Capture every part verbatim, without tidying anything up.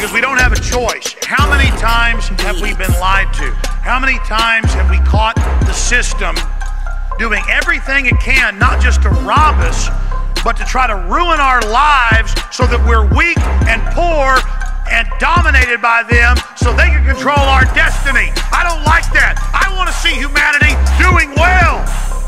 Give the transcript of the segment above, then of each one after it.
because we don't have a choice. How many times have we been lied to? How many times have we caught the system doing everything it can, not just to rob us, but to try to ruin our lives so that we're weak and poor and dominated by them so they can control our destiny? I don't like that. I want to see humanity doing well.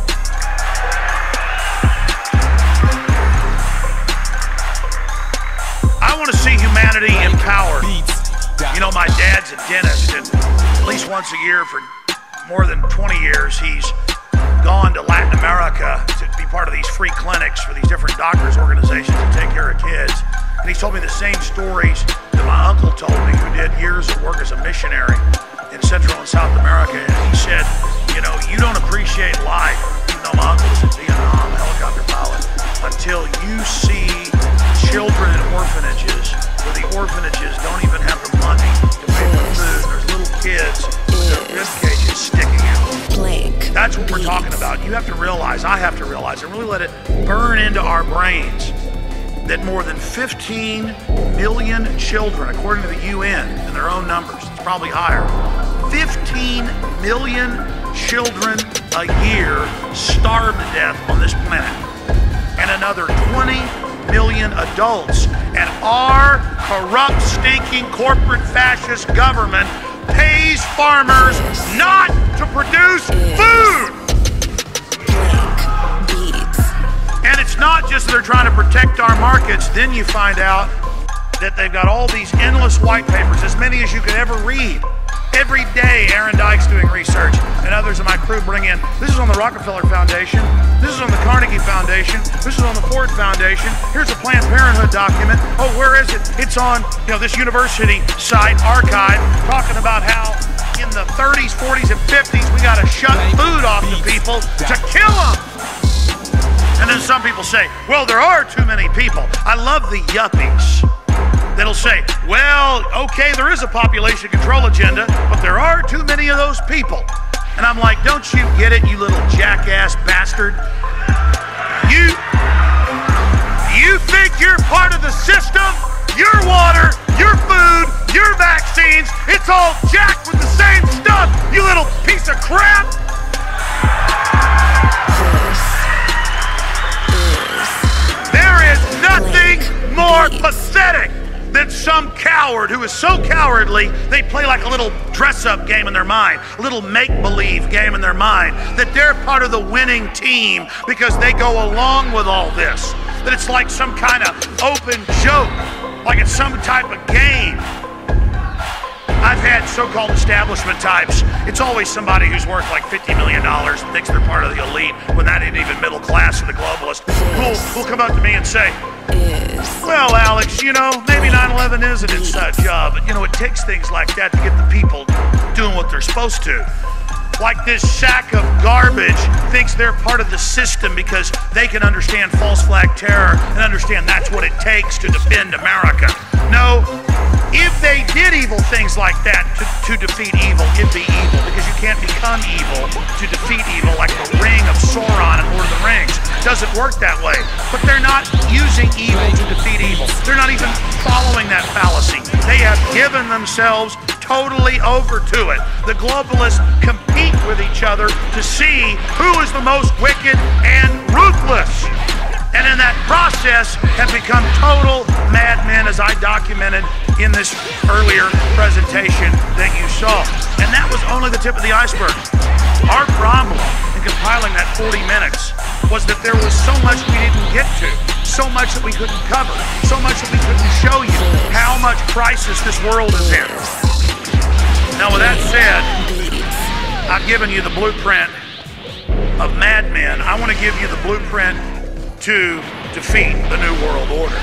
I want to see humanity empowered. You know, my dad's a dentist, and at least once a year for more than twenty years, he's gone to Latin America to be part of these free clinics for these different doctors' organizations to take care of kids. And he's told me the same stories that my uncle told me, who did years of work as a missionary in Central and South America. And he said, you know, you don't appreciate life, even though my uncle was in Vietnam, a helicopter pilot, until you see children in orphanages where the orphanages don't even have the money to pay for food. There's little kids with their rib cages sticking out. That's what we're talking about. You have to realize, I have to realize, and really let it burn into our brains that more than fifteen million children, according to the U N and their own numbers, it's probably higher, fifteen million children a year starve to death on this planet, and another twenty million adults. And our corrupt, stinking, corporate fascist government pays farmers not to produce food. And it's not just that they're trying to protect our markets. Then you find out that they've got all these endless white papers, as many as you could ever read. Every day, Aaron Dyke's doing research, and others of my crew bring in. This is on the Rockefeller Foundation. This is on the Carnegie Foundation. This is on the Ford Foundation. Here's a Planned Parenthood document. Oh, where is it? It's on, you know, this university site archive, talking about how in the thirties, forties, and fifties we got to shut food off to people to kill them. And then some people say, well, there are too many people. I love the yuppies that'll say, well, okay, there is a population control agenda, but there are too many of those people. And I'm like, don't you get it, you little jackass bastard? You, you think you're part of the system? Your water, your food, your vaccines, it's all jacked with the same stuff, you little piece of crap. There is nothing more pathetic than some coward who is so cowardly they play like a little dress-up game in their mind, a little make-believe game in their mind, that they're part of the winning team because they go along with all this, that it's like some kind of open joke, like it's some type of game. I've had so-called establishment types. It's always somebody who's worth like fifty million dollars and thinks they're part of the elite when that ain't even middle class of the globalist, who'll, who'll come up to me and say, well, Alex, you know, maybe nine eleven is an inside job, but, you know, it takes things like that to get the people doing what they're supposed to. Like this sack of garbage thinks they're part of the system because they can understand false flag terror and understand that's what it takes to defend America. No, if they did evil things like that to, to defeat evil, it'd be evil, because you can't become evil to defeat evil like the ring of Sauron in Lord of the Rings. It doesn't work that way. But they're not using evil to defeat evil. They're not even following that fallacy. They have given themselves totally over to it. The globalists compete with each other to see who is the most wicked and ruthless. And in that process have become total madmen, as I documented in this earlier presentation that you saw. And that was only the tip of the iceberg. Our problem in compiling that forty minutes was that there was so much we didn't get to, so much that we couldn't cover, so much that we couldn't show you how much crisis this world is in. Now, with that said, I've given you the blueprint of madmen. I want to give you the blueprint to defeat the New World Order.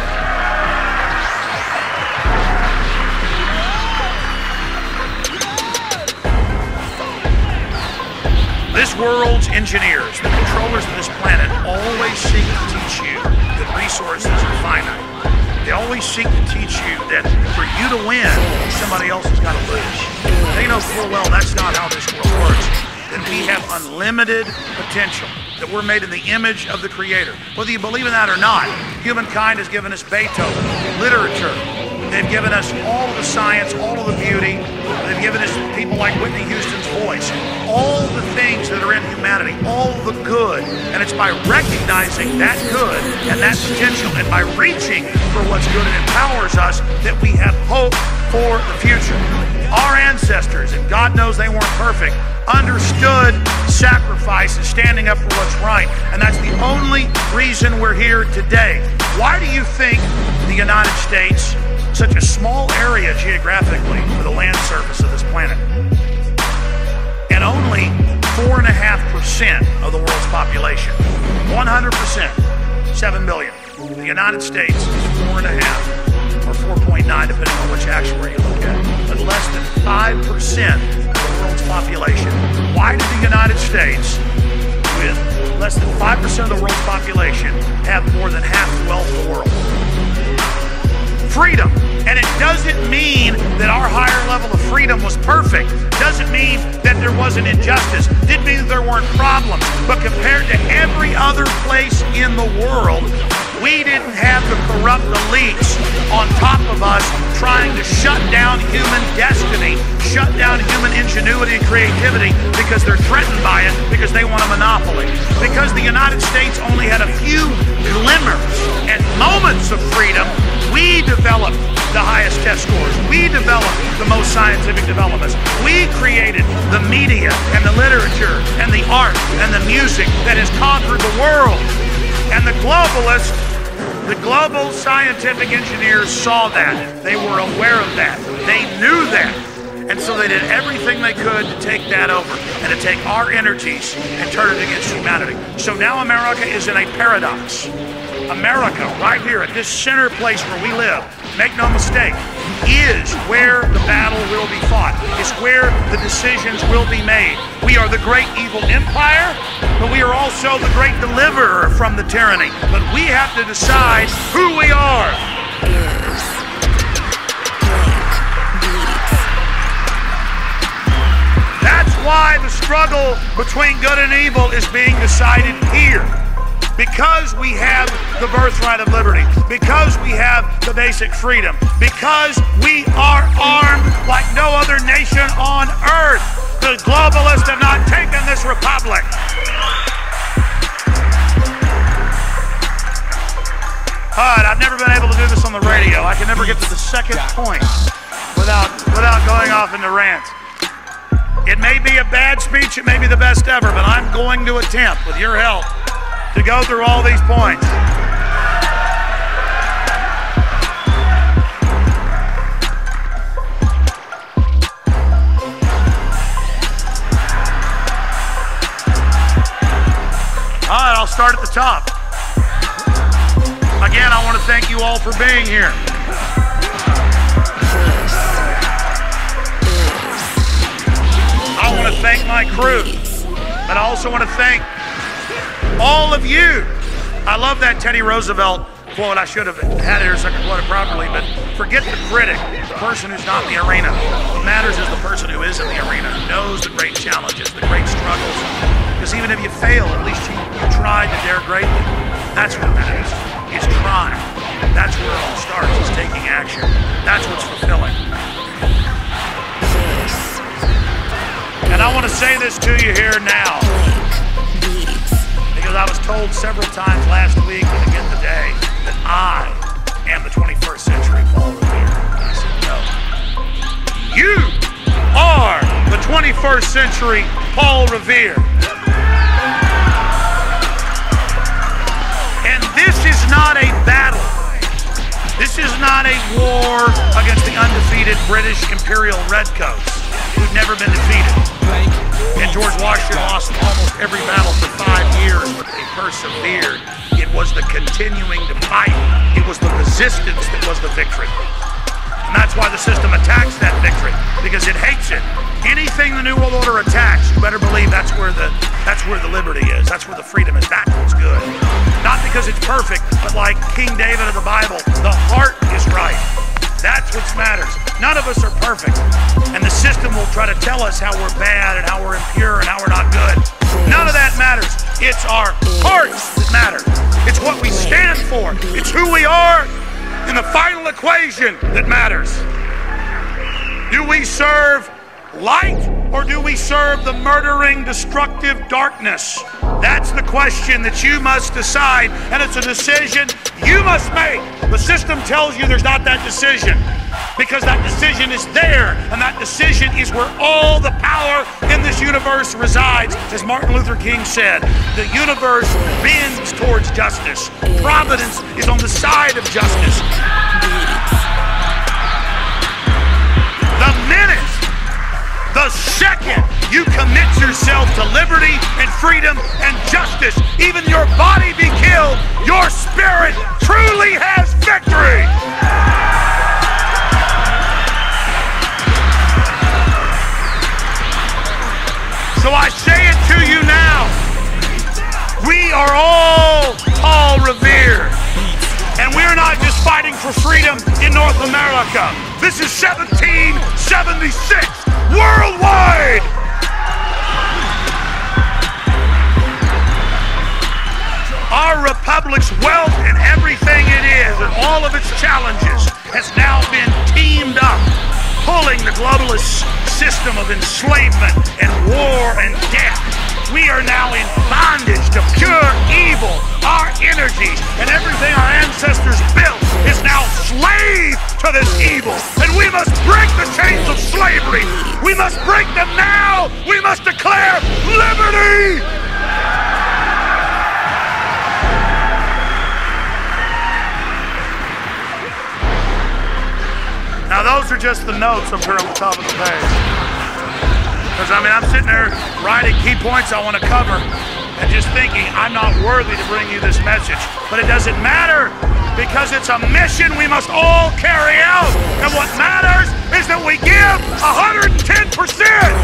This world's engineers, the controllers of this planet, always seek to teach you that resources are finite. They always seek to teach you that for you to win, somebody else has got to lose. They know full well that's not how this world works. That we have unlimited potential, that we're made in the image of the Creator. Whether you believe in that or not, humankind has given us Beethoven, literature, They've given us all of the science, all of the beauty. They've given us people like Whitney Houston's voice, all the things that are in humanity, all the good. And it's by recognizing that good and that potential and by reaching for what's good and empowers us that we have hope for the future. Our ancestors, and God knows they weren't perfect, understood sacrifice and standing up for what's right. And that's the only reason we're here today. Why do you think the United States, such a small area geographically for the land surface of this planet, and only four and a half percent of the world's population, one hundred percent, seven billion. The United States is four and a half, or four point nine, depending on which actuary you look at, but less than five percent of the world's population. Why did the United States, with less than five percent of the world's population, have more than half the wealth of the world? Freedom. And it doesn't mean that our higher level of freedom was perfect. Doesn't mean that there wasn't injustice. Didn't mean that there weren't problems. But compared to every other place in the world, we didn't have the corrupt elites on top of us trying to shut down human destiny, shut down human ingenuity and creativity because they're threatened by it, because they want a monopoly. Because the United States only had a few glimmers and moments of freedom, we developed the highest test scores. We developed the most scientific developments. We created the media and the literature and the art and the music that has conquered the world. And the globalists, the global scientific engineers saw that. They were aware of that. They knew that. And so they did everything they could to take that over and to take our energies and turn it against humanity. So now America is in a paradox. America, right here at this center place where we live, make no mistake, is where the battle will be fought. It's where the decisions will be made. We are the great evil empire, but we are also the great deliverer from the tyranny. But we have to decide who we are. That's why the struggle between good and evil is being decided here. Because we have the birthright of liberty, because we have the basic freedom, because we are armed like no other nation on earth. The globalists have not taken this republic. All right, I've never been able to do this on the radio. I can never get to the second point without, without going off into rants. It may be a bad speech, it may be the best ever, but I'm going to attempt, with your help, to go through all these points. All right, I'll start at the top. Again, I want to thank you all for being here. I want to thank my crew, but I also want to thank all of you. I love that Teddy Roosevelt quote. I should have had it here so I could quote it properly, but forget the critic, the person who's not in the arena. What matters is the person who is in the arena, who knows the great challenges, the great struggles. Because even if you fail, at least you, you tried to dare greatly. That's what matters. It's trying. That's where it all starts, is taking action. That's what's fulfilling. And I want to say this to you here now, because I was told several times last week and again today that I am the twenty-first century Paul Revere. I said, no. You are the twenty-first century Paul Revere. And this is not a battle. This is not a war against the undefeated British Imperial Redcoats who've never been defeated. And George Washington lost almost every battle for five years, but he persevered. It was the continuing to fight. It was the resistance that was the victory. And that's why the system attacks that victory, because it hates it. Anything the New World Order attacks, you better believe that's where the that's where the liberty is. That's where the freedom is. That's what's good. Not because it's perfect, but like King David of the Bible, the heart is right. That's what matters. None of us are perfect. And the system will try to tell us how we're bad and how we're impure and how we're not good. None of that matters. It's our hearts that matter. It's what we stand for. It's who we are. in the final equation that matters. Do we serve light or do we serve the murdering, destructive darkness? That's the question that you must decide, and it's a decision you must make. The system tells you there's not that decision because that decision is there, and that decision is where all the power in this universe resides. As Martin Luther King said, the universe bends towards justice. Providence is on the side of justice. The minute, the second you commit yourself to liberty and freedom and justice, even your body be killed, your spirit truly has victory. So I say it to you now. We are all Paul revered. And we're not just fighting for freedom in North America. This is seventeen seventy-six worldwide. Our republic's wealth and everything it is and all of its challenges has now been teamed up, pulling the globalist system of enslavement and war and death. We are now in bondage to pure evil. Our energies and everything our ancestors built is now slave to this evil. And we must break the chains of slavery. We must break them now. We must declare liberty. Now those are just the notes up here on the top of the page. Because I mean, I'm sitting there writing key points I want to cover and just thinking I'm not worthy to bring you this message. But it doesn't matter because it's a mission we must all carry out. And what matters is that we give one hundred ten percent.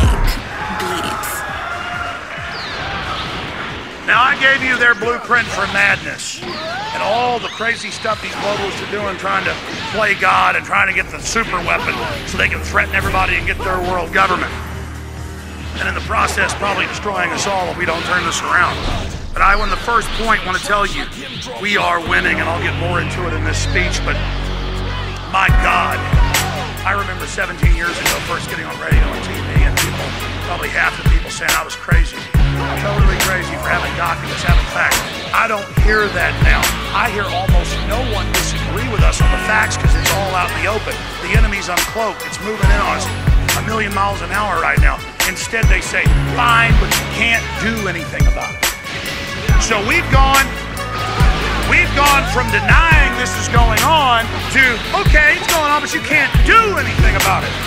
Now I gave you their blueprint for madness and all the crazy stuff these globalists are doing, trying to play God and trying to get the super weapon so they can threaten everybody and get their world government. And in the process, probably destroying us all if we don't turn this around. But I, in the first point, want to tell you, we are winning, and I'll get more into it in this speech, but my God, I remember seventeen years ago first getting on radio and T V, and people, probably half the people saying I was crazy. Totally crazy for having documents, having facts. I don't hear that now. I hear almost no one disagree with us on the facts because it's all out in the open. The enemy's uncloaked. It's moving in on us a million miles an hour right now. Instead, they say, fine, but you can't do anything about it. So we've gone, we've gone from denying this is going on to, okay, it's going on, but you can't do anything about it.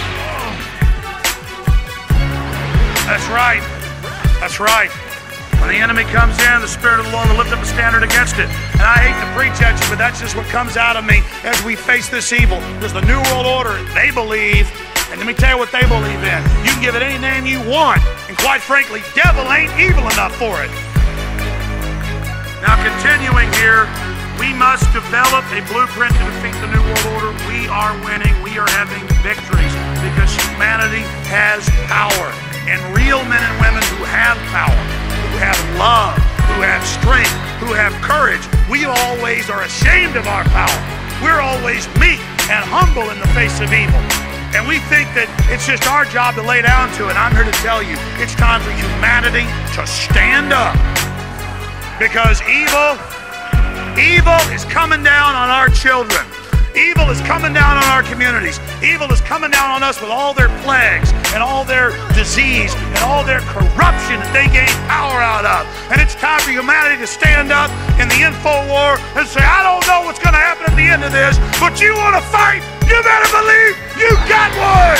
That's right. That's right. When the enemy comes in, the Spirit of the Lord will lift up a standard against it. And I hate to preach at you, but that's just what comes out of me as we face this evil. Because the New World Order, they believe, and let me tell you what they believe in. You can give it any name you want, and quite frankly, devil ain't evil enough for it. Now, continuing here, we must develop a blueprint to defeat the New World Order. We are winning. We are having victories because humanity has power. And real men and women who have power, who have love, who have strength, who have courage, we always are ashamed of our power. We're always meek and humble in the face of evil. And we think that it's just our job to lay down to it. I'm here to tell you, it's time for humanity to stand up. Because evil, evil is coming down on our children. Evil is coming down on our communities. Evil is coming down on us with all their plagues and all their disease and all their corruption that they gain power out of. And it's time for humanity to stand up in the info war and say, I don't know what's going to happen at the end of this, but you want to fight? You better believe you got one!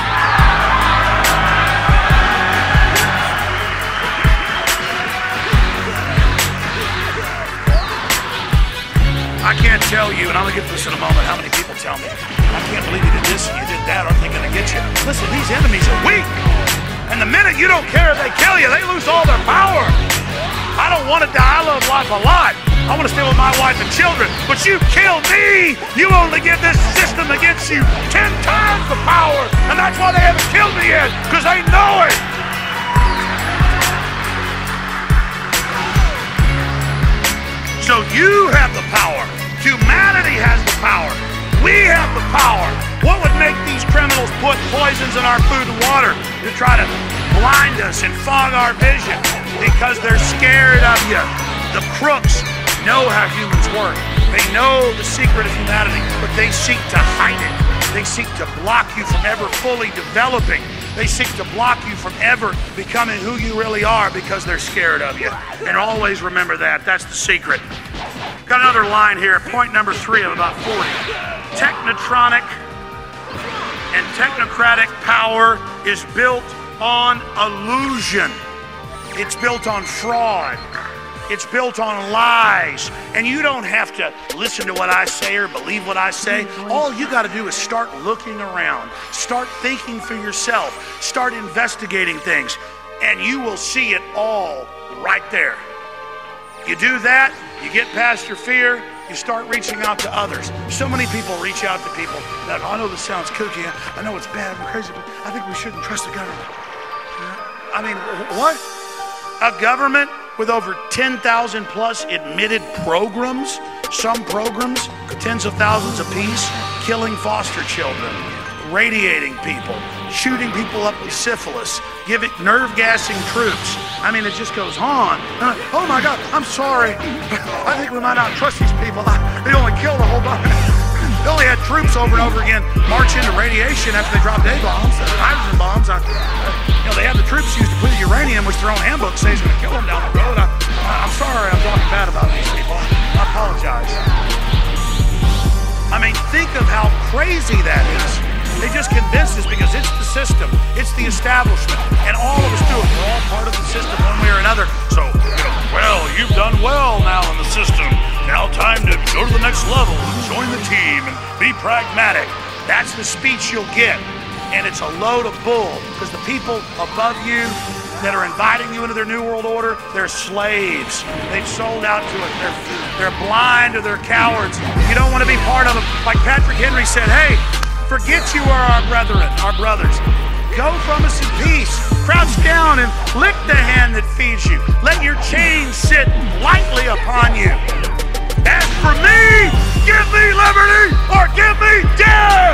I can't tell you, and I'm going to get to this in a moment, how many people tell me, I can't believe you did this and you did that, aren't they going to get you? Listen, these enemies are weak. And the minute you don't care if they kill you, they lose all their power. I don't want to die. I love life a lot. I want to stay with my wife and children. But you kill me, you only give this system against you ten times the power. And that's why they haven't killed me yet, because they know it. So you have the power Humanity has the power. We have the power. What would make these criminals put poisons in our food and water to try to blind us and fog our vision? Because they're scared of you. The crooks know how humans work. They know the secret of humanity, but they seek to hide it. They seek to block you from ever fully developing. They seek to block you from ever becoming who you really are because they're scared of you. And always remember that. That's the secret. Got another line here, point number three of about forty. Technotronic and technocratic power is built on illusion. It's built on fraud. It's built on lies. And you don't have to listen to what I say or believe what I say. All you got to do is start looking around. Start thinking for yourself. Start investigating things. And you will see it all right there. You do that, you get past your fear, you start reaching out to others. So many people reach out to people that, I know this sounds kooky, I know it's bad and crazy, but I think we shouldn't trust the government. I mean, what? A government with over ten thousand plus admitted programs, some programs, tens of thousands apiece, killing foster children, radiating people, shooting people up with syphilis, giving nerve gassing troops. I mean, it just goes on. Uh, oh my God, I'm sorry. I think we might not trust these people. I, they only killed a whole bunch. They only had troops over and over again march into radiation after they dropped A-bombs, hydrogen bombs. I, you know, they have the troops used to put uranium, which their own handbook says is going to kill them down the road. I, I'm sorry I'm talking bad about these people. I apologize. I mean, think of how crazy that is. They just convince us because it's the system, it's the establishment, and all of us do it. We're all part of the system one way or another. So, you know, well, you've done well now in the system. Now time to go to the next level and join the team and be pragmatic. That's the speech you'll get, and it's a load of bull because the people above you that are inviting you into their new world order, they're slaves. They've sold out to it. They're, they're blind or they're cowards. You don't want to be part of them. Like Patrick Henry said, hey, forget you are our brethren, our brothers. Go from us in peace. Crouch down and lick the hand that feeds you. Let your chains sit lightly upon you. As for me, give me liberty or give me death.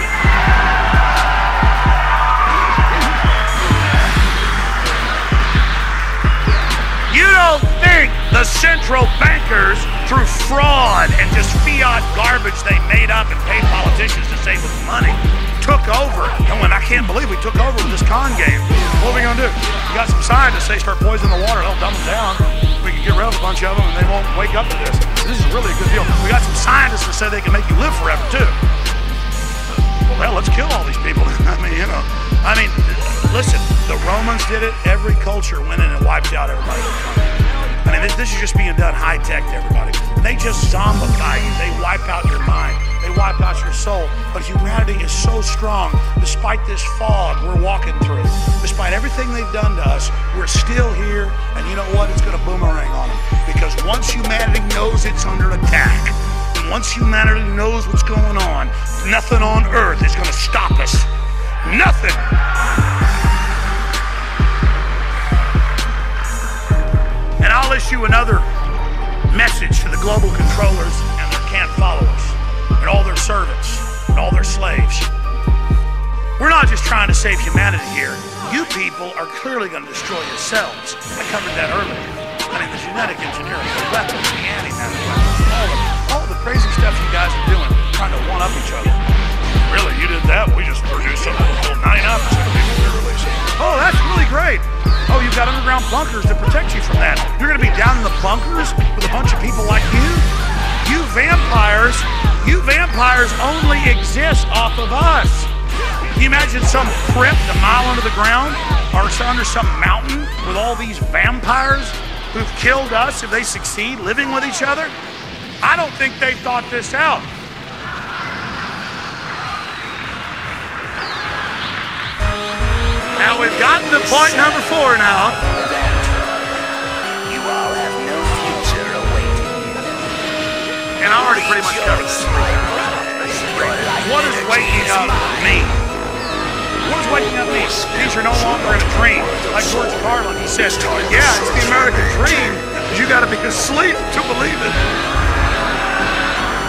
You don't think the central bankers, through fraud and just fiat garbage they made up and paid politicians to save us money, took over? And when I can't believe we took over with this con game. What are we gonna do? You got some scientists, they start poisoning the water, they'll dumb them down. We can get rid of a bunch of them and they won't wake up to this. This is really a good deal. We got some scientists that say they can make you live forever too. Well, let's kill all these people. I mean, you know, I mean, listen, the Romans did it. Every culture went in and wiped out everybody. I mean, this, this is just being done high-tech to everybody. They just zombify you. They wipe out your mind. They wipe out your soul. But humanity is so strong. Despite this fog we're walking through, despite everything they've done to us, we're still here. And you know what? It's going to boomerang on them. Because once humanity knows it's under attack, and once humanity knows what's going on, nothing on earth is going to stop us. Nothing. And I'll issue another message to the global controllers and their can't followers and all their servants and all their slaves. We're not just trying to save humanity here. You people are clearly going to destroy yourselves. I covered that earlier. I mean, the genetic engineering, the weapons, the anti-matter weapons, all of, all the crazy stuff you guys are doing, trying to one-up each other. Really, you did that? We just produced something that ninety-nine percent of people we're releasing. Oh, that's really great. Oh, you've got underground bunkers to protect you from that. You're going to be down in the bunkers with a bunch of people like you? You vampires, you vampires only exist off of us. Can you imagine some crypt a mile under the ground or under some mountain with all these vampires who've killed us if they succeed living with each other? I don't think they thought this out. Now we've gotten to point number four now. You all have no future awaiting you. And I already pretty much covered this. What does waking up mean? What does waking up mean? These are no longer in a dream. Like George Carlin, he says, yeah, it's the American dream, but you gotta be asleep to believe it.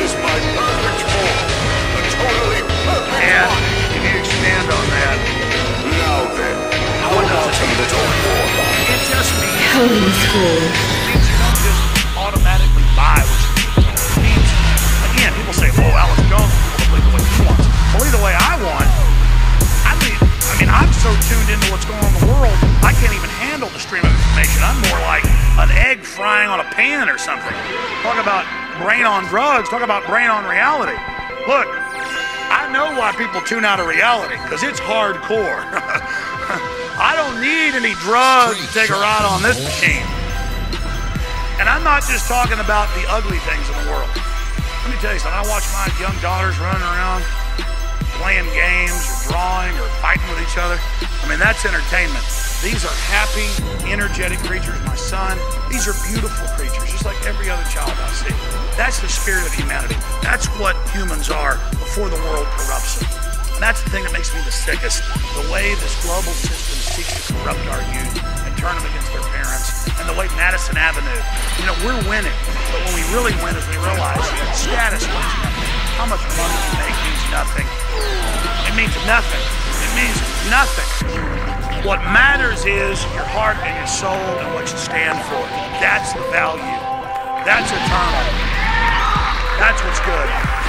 is my perfect form. A totally perfect And body. if you expand on that, Now then, how about a little more? it just means, Holy school. it means you don't just automatically buy what you need. It means, again, people say, "Oh, Alex Jones will believe the way he wants." Believe the way I want. I mean, I mean, I'm so tuned into what's going on in the world, I can't even handle the stream of information. I'm more like an egg frying on a pan or something. Talk about brain on drugs. Talk about brain on reality. Look, I know why people tune out of reality, because it's hardcore. I don't need any drugs to take a ride on this machine. And I'm not just talking about the ugly things in the world. Let me tell you something. I watch my young daughters running around playing games or drawing or fighting with each other. I mean, that's entertainment. These are happy, energetic creatures. My son, these are beautiful creatures, just like every other child I see. That's the spirit of humanity. That's what humans are before the world corrupts them. And that's the thing that makes me the sickest. The way this global system seeks to corrupt our youth and turn them against their parents. And the way Madison Avenue, you know, we're winning. But when we really win is we realize status means nothing. How much money you make means nothing. It means nothing. It means nothing. What matters is your heart and your soul and what you stand for. That's the value. That's eternal. That's what's good.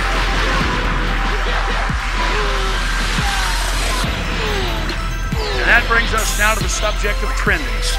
And that brings us now to the subject of trendies.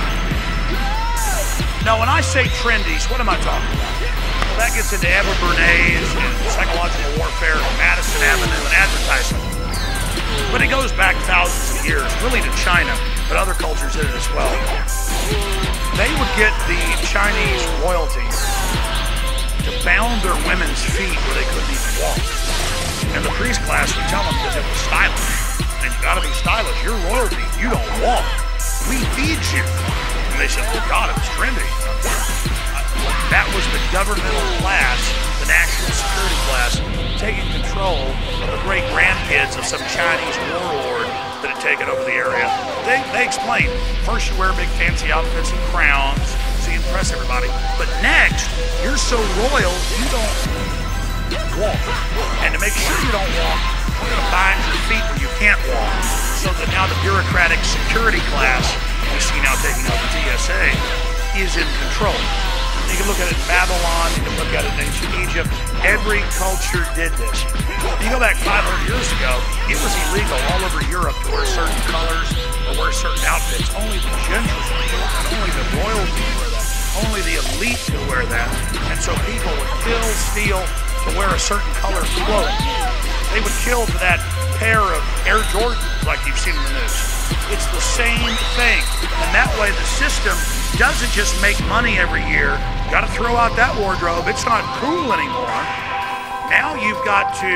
Now, when I say trendies, what am I talking about? Well, that gets into Edward Bernays and psychological warfare, Madison Avenue, and advertisement. But it goes back thousands of years, really to China, but other cultures did it as well. They would get the Chinese royalty to bound their women's feet where they couldn't even walk. And the priest class would tell them because it was stylish. And you gotta be stylish. You're royalty. You don't walk. We feed you. And they said, oh God, it was trendy. That was the governmental class, the national security class, taking control of the great grandkids of some Chinese warlord that had taken over the area. They, they explained, first you wear big fancy outfits and crowns, so you impress everybody. But next, you're so royal, you don't walk. And to make sure you don't walk, we're going to bind your feet where you can't walk, so that now the bureaucratic security class, we see now taking over T S A, is in control. You can look at it in Babylon, you can look at it in ancient Egypt. Every culture did this. You go back five hundred years ago, it was illegal all over Europe to wear certain colors or wear certain outfits. Only the gentry would wear that. Only the royalty would wear that. Only the elite could wear that. And so people would kill, steal to wear a certain color of clothing. They would kill for that pair of Air Jordans like you've seen in the news. It's the same thing. And that way the system doesn't just make money every year. You got to throw out that wardrobe. It's not cool anymore. Now you've got to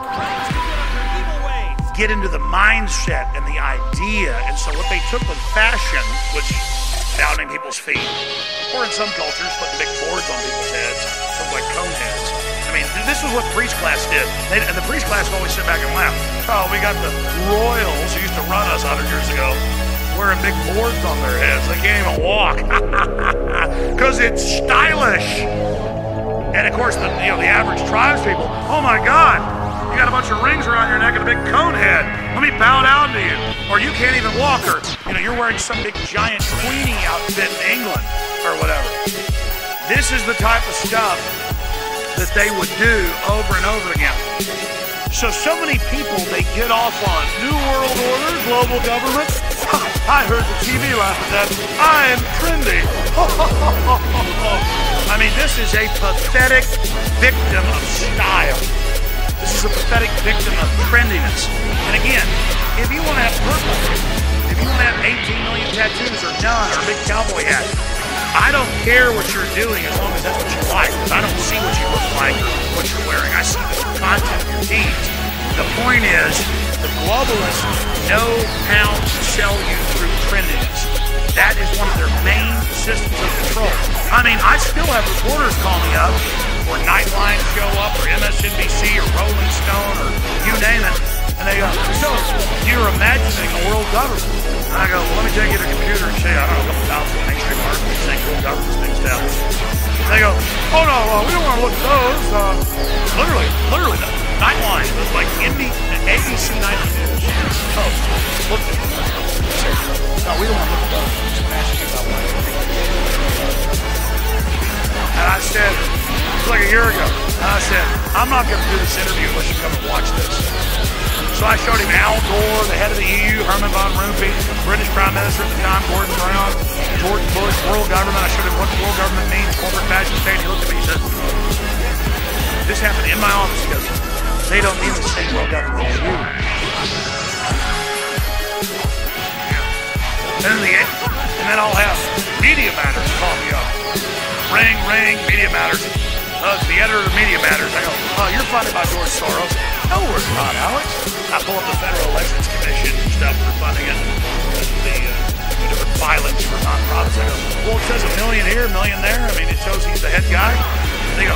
get into the mindset and the idea. And so what they took with fashion, which bounding people's feet, or in some cultures putting big boards on people's heads, sort of like cone heads. I mean, this is what the priest class did. They, and the priest class would always sit back and laugh. Oh, we got the royals who used to run us one hundred years ago wearing big boards on their heads. They can't even walk. Because it's stylish. And of course, the, you know, the average tribes people, oh my God, you got a bunch of rings around your neck and a big cone head. Let me bow down to you. Or you can't even walk, or you know, you're wearing some big giant Queenie outfit in England or whatever. This is the type of stuff that they would do over and over again. So, so many people, they get off on New World Order, global government. I heard the T V laugh at that. I am trendy. I mean, this is a pathetic victim of style. This is a pathetic victim of trendiness. And again, if you want to have purple, if you want to have eighteen million tattoos or none or a big cowboy hat, I don't care what you're doing as long as that's what you like, because I don't see what you look like or what you're wearing. I see the content of your deeds. The point is, the globalists know how to sell you through trendiness. That is one of their main systems of control. I mean, I still have reporters call me up, or Nightline show up, or M S N B C, or Rolling Stone, or you name it, and they go, so you're imagining a world government. And I go, well, let me take you to the computer and show you, I don't know, a couple thousand mainstream articles saying world government things down. They go, oh no, uh, we don't want to look at those. Uh, literally, literally, the Nightline was like N B A B C Nightly News. Oh, look at them. No, we don't want to look at those. Just want to ask you about one. And I said, it was like a year ago, and I said, I'm not going to do this interview unless you come and watch this. So I showed him Al Gore, the head of the E U, Herman von Rompuy, British Prime Minister at the time, Gordon Brown, George Bush, world government. I showed him what the world government means, corporate fashion state. He looked at me and said, this happened in my office. He goes, they don't need the same world government as you. And then, the, and then I'll have Media Matters call me up. Ring, ring, Media Matters. Uh, the editor of Media Matters. I go, oh, you're funded by George Soros. No, we're not, Alex. I pull up the Federal Elections Commission and stuff for funding it. The, uh, the different filings for nonprofits. I go, well, it says a million here, a million there. I mean, it shows he's the head guy. And they go,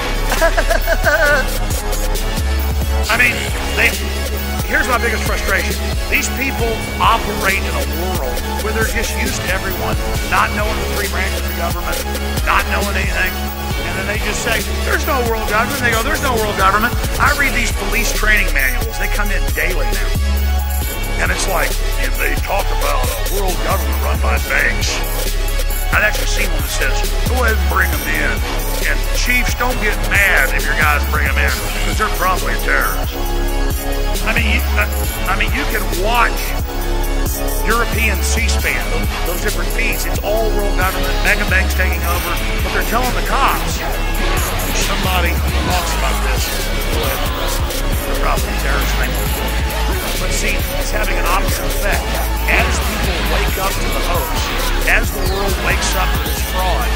I mean, they. Here's my biggest frustration. These people operate in a world where they're just used to everyone not knowing the three branches of government, not knowing anything. And then they just say, there's no world government. They go, there's no world government. I read these police training manuals. They come in daily now. And it's like, if they talk about a world government run by banks, I'd actually see one that says, go ahead and bring them in. And chiefs, don't get mad if your guys bring them in, because they're probably terrorists. I mean, you, uh, I mean, you can watch European C-SPAN, those, those different feeds. It's all world government, mega banks taking over, but they're telling the cops, if somebody talks about this, go ahead and arrest them. They're probably terrorists. But see, it's having an opposite effect. As people wake up to the hoax, as the world wakes up to this fraud,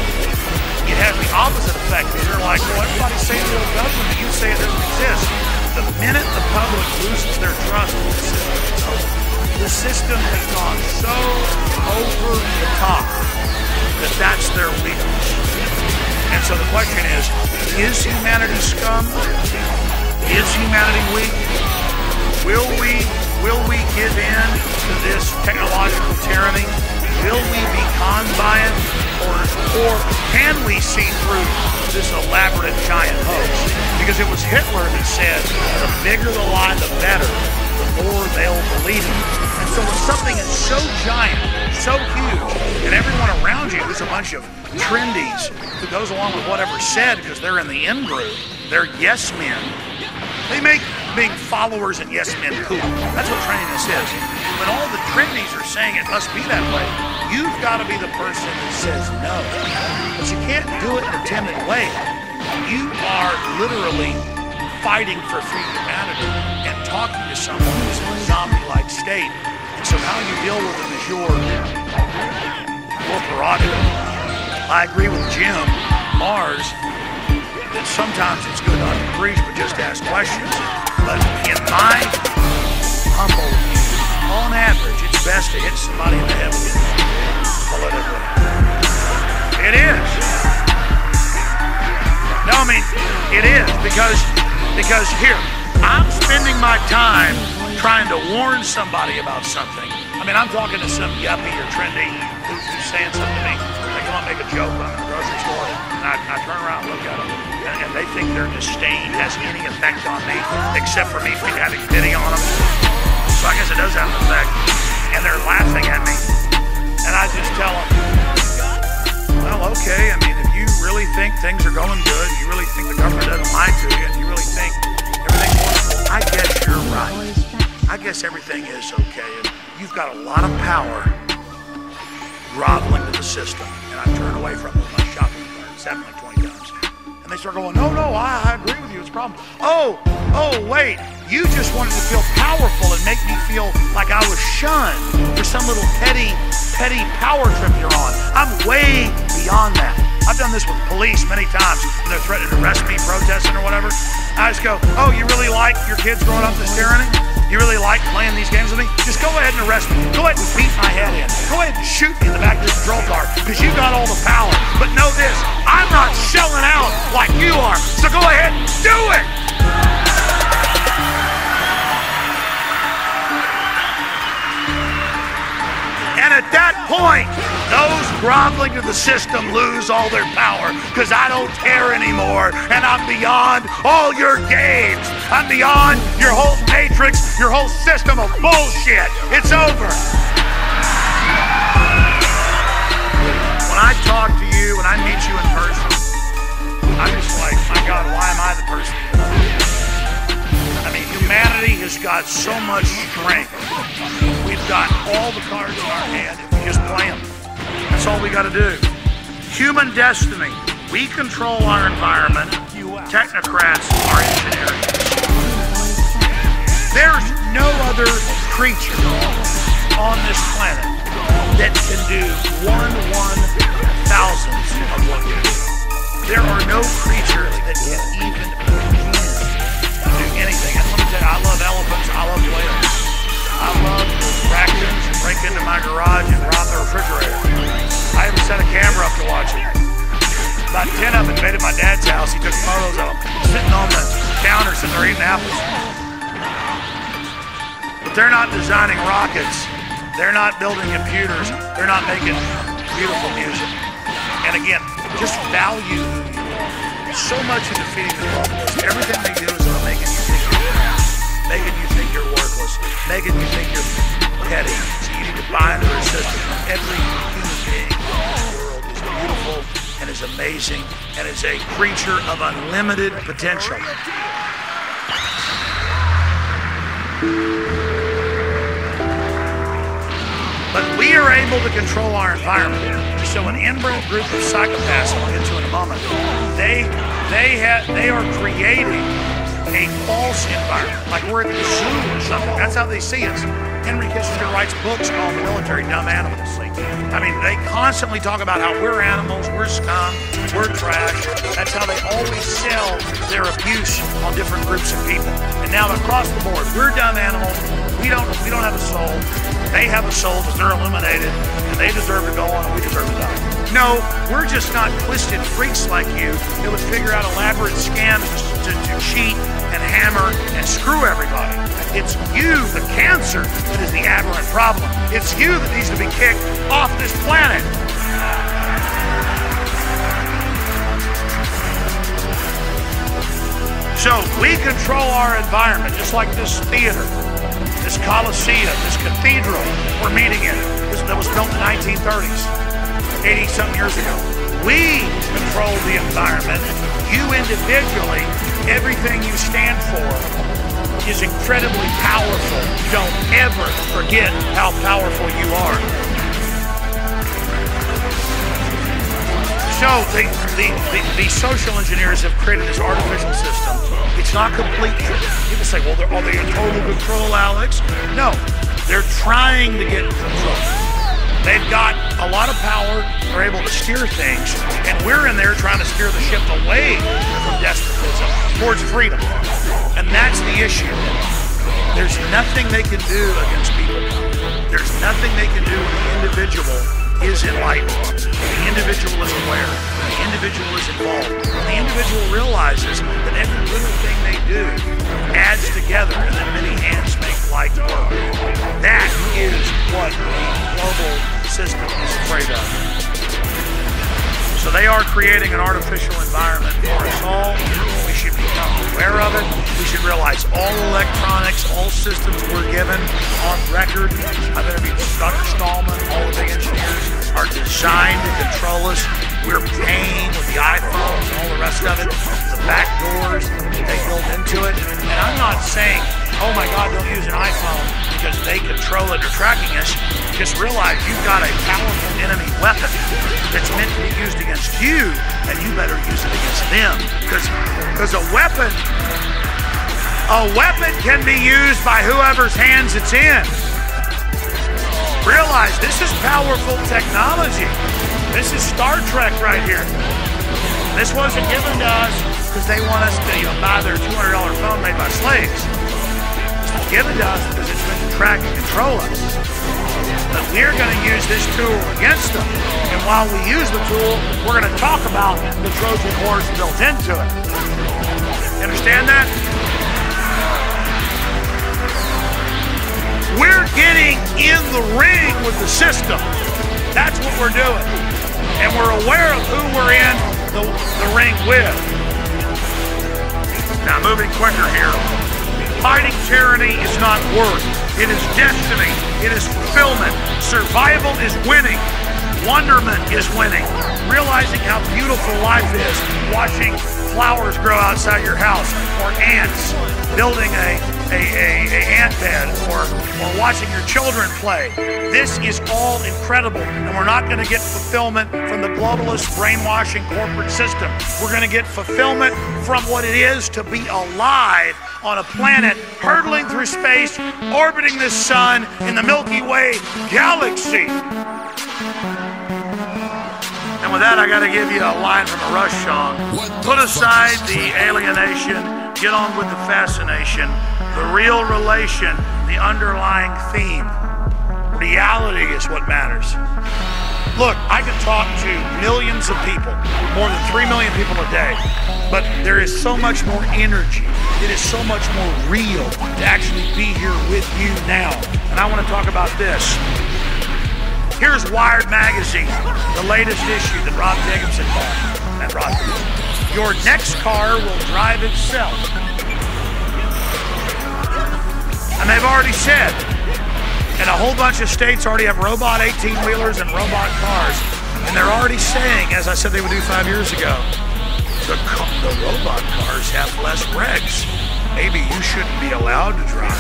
it has the opposite effect. They're like, well, everybody's saying the world government, you say it doesn't exist. The minute the public loses their trust in the system, the system has gone so over the top that that's their weakness. And so the question is, is humanity scum? Is humanity weak? Will we, will we give in to this technological tyranny? Will we be conned by it? Or, or can we see through this elaborate giant hoax? Because it was Hitler that said, the bigger the lie, the better, the more they'll believe it. And so when something is so giant, so huge, and everyone around you is a bunch of trendies who goes along with whatever's said because they're in the in group, they're yes men, they make being followers and yes men cool. That's what trendiness is. When all the trendies are saying it must be that way, you've got to be the person that says no. But you can't do it in a timid way. You are literally fighting for free humanity and talking to someone who's in a zombie-like state. And so how you deal with them is your, your prerogative. I agree with Jim Mars that sometimes it's good not to preach, but just to ask questions. But in my humble view, on average, it's best to hit somebody in the head with it politically. It is. No, I mean, it is, because, because here, I'm spending my time trying to warn somebody about something. I mean, I'm talking to some yuppie or trendy who's, who's saying something to me. They come on, make a joke when I'm in the grocery store, and I, I turn around and look at them, and, and they think their disdain has any effect on me, except for me having pity on them. So I guess it does have an effect. And they're laughing at me. And I just tell them, well, okay, I mean, if you really think things are going good, you really think the government doesn't lie to you, and you really think everything's wonderful, I guess you're right. I guess everything is okay. And you've got a lot of power groveling to the system. And I turn away from it with my shopping cart. It's happened like twenty times. And they start going, no, no, I, I agree with you. It's a problem. Oh, oh, wait. You just wanted to feel powerful and make me feel like I was shunned for some little petty, petty power trip you're on. I'm way beyond that. I've done this with police many times when they're threatening to arrest me, protesting or whatever. I just go, oh, you really like your kids growing up this tyranny? You really like playing these games with me? Just go ahead and arrest me. Go ahead and beat my head in. Go ahead and shoot me in the back of your patrol car because you got all the power. But know this, I'm not shelling out like you are. So go ahead and do it. And at that point, those groveling to the system lose all their power because I don't care anymore and I'm beyond all your games. I'm beyond your whole matrix, your whole system of bullshit. It's over. When I talk to you, when I meet you in person, I'm just like, my God, why am I the person? I mean, humanity has got so much strength. We've got all the cards in our hand if we just play them. That's all we got to do. Human destiny. We control our environment. Technocrats are engineering. There's no other creature on this planet that can do one one thousandth of what we do. There are no creatures that can even begin to do anything. And let me tell you, I love elephants, I love whales. I love raccoons that break into my garage and rob the refrigerator. I even set a camera up to watch it. About ten of them invaded my dad's house. He took photos of them sitting on the counter, sitting there eating apples. But they're not designing rockets. They're not building computers. They're not making beautiful music. And again, just value who you are. So much of defeating the globalists, everything they do is about making you think you're bad, making you think you're worthless, making you think you're petty. So you need to buy into their system. Every human being in this world is beautiful and is amazing and is a creature of unlimited potential. But we are able to control our environment. So an inbred group of psychopaths, I'll get to in a moment, they they have they are creating a false environment, like we're at the zoo or something. That's how they see us. Henry Kissinger writes books called The Military Dumb Animals. I mean, they constantly talk about how we're animals, we're scum, we're trash. That's how they always sell their abuse on different groups of people. And now across the board, we're dumb animals. We don't we don't have a soul. They have a soul because they're illuminated, and they deserve to go on, and we deserve to die. No, we're just not twisted freaks like you that would figure out elaborate scams to, to cheat and hammer and screw everybody. It's you, the cancer, that is the aberrant problem. It's you that needs to be kicked off this planet. So we control our environment, just like this theater, this Coliseum, this cathedral we're meeting in. This, that was built in the nineteen thirties, eighty something years ago. We control the environment. You individually, everything you stand for is incredibly powerful. Don't ever forget how powerful you are. So the, the, the, the social engineers have created this artificial system. It's not complete. People say, well, are they in total control, Alex? No, they're trying to get control. They've got a lot of power. They're able to steer things. And we're in there trying to steer the ship away from despotism towards freedom. And that's the issue. There's nothing they can do against people. There's nothing they can do when the individual is enlightened. The individual is aware. The individual is involved. When the individual realizes that every little thing they do adds together and then many hands make light work. That is what the global system is afraid of. So they are creating an artificial environment for us all. We should become aware of it. We should realize all electronics, all systems we're given on record. I've interviewed Doctor Stallman, all the big engineers, are designed to control us. We're paying with the iPhones and all the rest of it, the back doors that they build into it. And I'm not saying, oh my God, don't use an iPhone because they control it or tracking us. Just realize you've got a powerful enemy weapon that's meant to be used against you, and you better use it against them. Because because a weapon, a weapon can be used by whoever's hands it's in. Realize this is powerful technology. This is Star Trek right here. This wasn't given to us because they want us to, you know, buy their two hundred dollar phone made by slaves. This was given to us because it's meant to track and control us. But we're going to use this tool against them. And while we use the tool, we're going to talk about the Trojan horse built into it. You understand that? We're getting in the ring with the system. That's what we're doing. and we're aware of who we're in the, the ring with. Now, moving quicker here. Fighting tyranny is not worth. It is destiny. It is fulfillment. Survival is winning. Wonderment is winning. Realizing how beautiful life is. Watching flowers grow outside your house, or ants building a, a, a, a ant bed, or, or watching your children play. This is all incredible, and we're not going to get fulfillment from the globalist brainwashing corporate system. We're going to get fulfillment from what it is to be alive on a planet hurtling through space, orbiting the sun in the Milky Way galaxy. And with that, I got to give you a line from a Rush song. Put aside the alienation, get on with the fascination, the real relation, the underlying theme. Reality is what matters. Look, I can talk to millions of people, more than three million people a day, but there is so much more energy. It is so much more real to actually be here with you now. And I want to talk about this. Here's Wired Magazine, the latest issue that Rob Jacobson bought. And Rob, your next car will drive itself. And they've already said, and a whole bunch of states already have robot eighteen-wheelers and robot cars. And they're already saying, as I said they would do five years ago, the, the robot cars have less wrecks. Maybe you shouldn't be allowed to drive.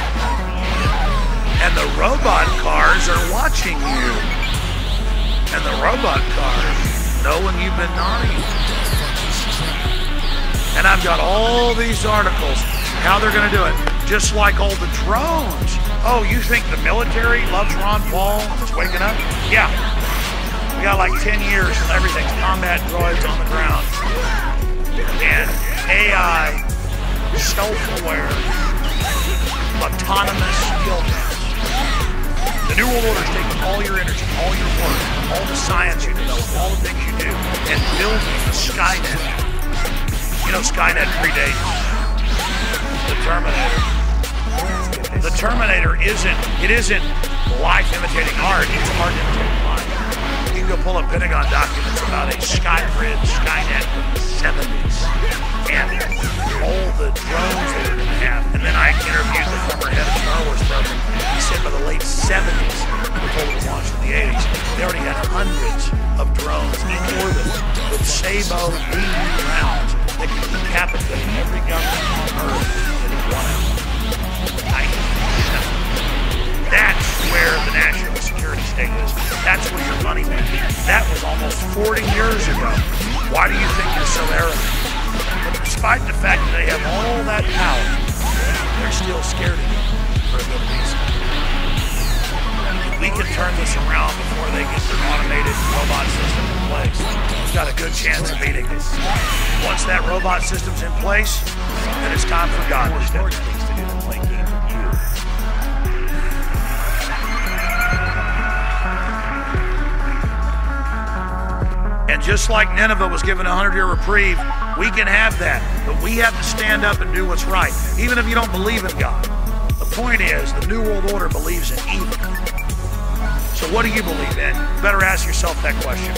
And the robot cars are watching you. And the robot cars know when you've been naughty. And I've got all these articles, how they're going to do it. Just like all the drones. Oh, you think the military loves Ron Paul and is waking up? Yeah. We got like ten years and everything's combat droids on the ground. And A I, self-aware, autonomous skill. The New World Order is taking all your energy, all your work, all the science you develop, all the things you do, and building Skynet. You know, Skynet predates the Terminator. The Terminator isn't, it isn't life imitating art, it's art imitating life. You can go pull up Pentagon documents about a Skybrid, Skynet from the seventies, and all the drones they were going to have. And then I interviewed the former head of Star Wars program. He said by the late seventies, we were told it was launched in the eighties, they already had hundreds of drones in orbit with Sabo B B rounds that could decapitate every government on Earth in one hour. That's where the national security state is. That's where your money went. That was almost forty years ago. Why do you think you're so arrogant? But despite the fact that they have all that power, they're still scared of you for a good reason. If we can turn this around before they get their automated robot system in place, we've got a good chance of beating it. Once that robot system's in place, then it's time for God to step in. And just like Nineveh was given a hundred-year reprieve, we can have that. But we have to stand up and do what's right, even if you don't believe in God. The point is, the New World Order believes in evil. So what do you believe in? You better ask yourself that question.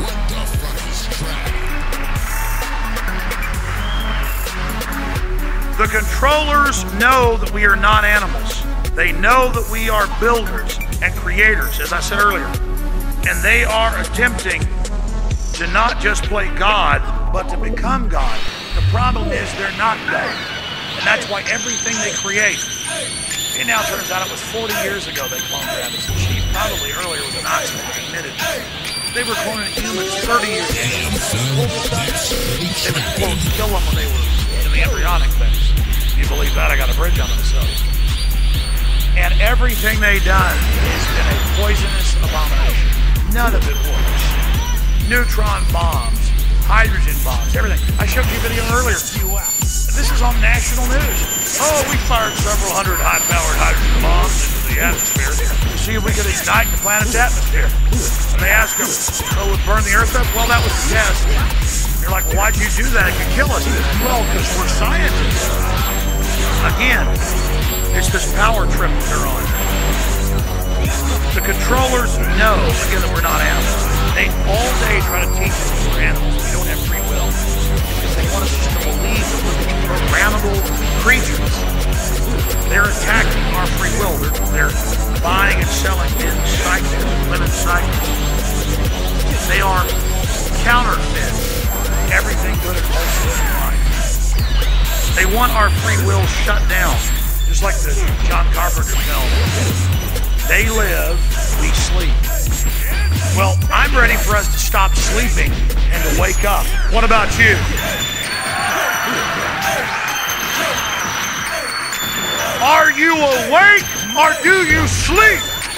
The controllers know that we are not animals. They know that we are builders and creators, as I said earlier. And they are attempting to not just play God, but to become God. The problem is they're not God. And that's why everything they create. It now turns out it was forty years ago they cloned rabbits and sheep. Probably earlier with an ox that admitted. They were cloning humans thirty years ago. They would, quote, kill them when they were in the embryonic phase. If you believe that, I got a bridge on Minnesota. And everything they've done has been a poisonous abomination. None of it works. Neutron bombs, hydrogen bombs, everything. I showed you a video earlier. This is on national news. Oh, we fired several hundred high-powered hydrogen bombs into the atmosphere to see if we could ignite the planet's atmosphere. And they asked them, so it would burn the Earth up? Well, that was the test. You're like, well, why'd you do that? It could kill us. Well, because we're scientists. Again, it's this power trip that they're on. The controllers know, again, that we're not animals. They all day try to teach us that we're animals. We don't have free will. Because they want us just to believe that we're these programmable creatures. They're attacking our free will. They're, they're buying and selling men's psyches, women's psyches. They are counterfeit everything good and wholesome in life. They want our free will shut down, just like the John Carpenter film. They live, we sleep. Well, I'm ready for us to stop sleeping and to wake up. What about you? Are you awake or do you sleep?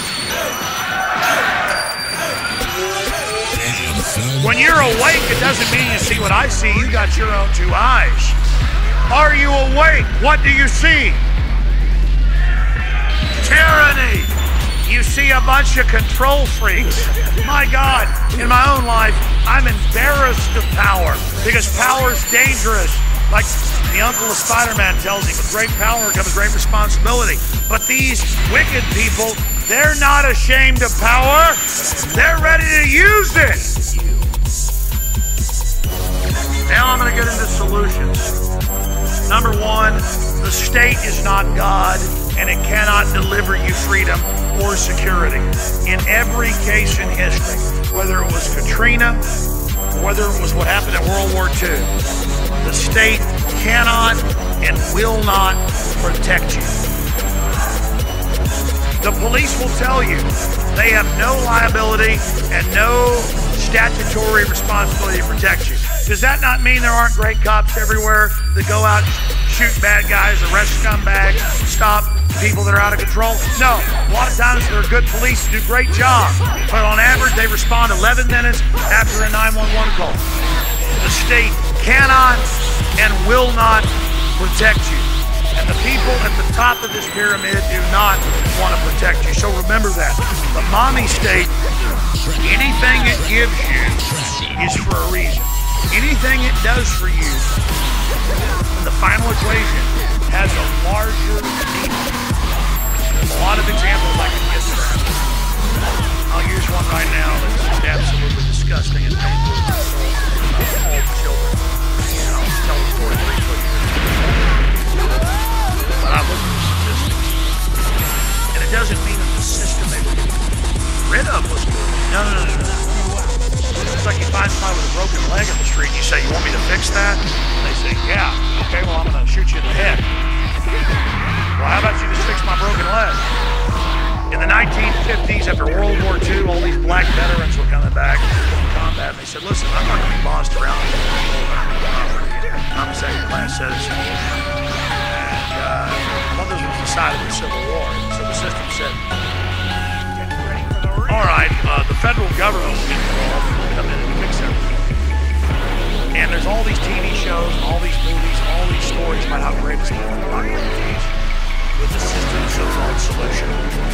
When you're awake, it doesn't mean you see what I see. You got your own two eyes. Are you awake? What do you see? Tyranny. You see a bunch of control freaks. My God, in my own life, I'm embarrassed of power because power is dangerous. Like the uncle of Spider-Man tells him, with great power comes great responsibility. But these wicked people, they're not ashamed of power. They're ready to use it. Now I'm going to get into solutions. Number one, the state is not God, and it cannot deliver you freedom or security. In every case in history, whether it was Katrina, or whether it was what happened in World War Two, the state cannot and will not protect you. The police will tell you they have no liability and no statutory responsibility to protect you. Does that not mean there aren't great cops everywhere that go out and shoot bad guys, arrest scumbags, stop people that are out of control? No. A lot of times there are good police who do a great job, but on average they respond eleven minutes after a nine one one call. The state cannot and will not protect you. And the people at the top of this pyramid do not want to protect you. So remember that. The mommy state, anything it gives you is for a reason. Anything it does for you in the final equation has a larger meaning. There's a lot of examples I can get to that. I'll use one right now that's absolutely disgusting and painful to all the children. And I'll tell the story briefly. But I look at the statistics. And it doesn't mean that the system they were rid of was good. No, no, no, no, no. It's like you find somebody with a broken leg in the street and you say, you want me to fix that? And they say, yeah. Okay, well, I'm going to shoot you in the head. Well, how about you just fix my broken leg? In the nineteen fifties, after World War Two, all these black veterans were coming back from combat, and they said, listen, I'm not going to be bossed around. I'm a second-class citizen. And uh, well, this was the side of the Civil War. So the system said, all right, uh, the federal government will get involved and come in and fix everything. And there's all these T V shows, all these movies, all these stories about how great it's been for populations with the system's so-called solution.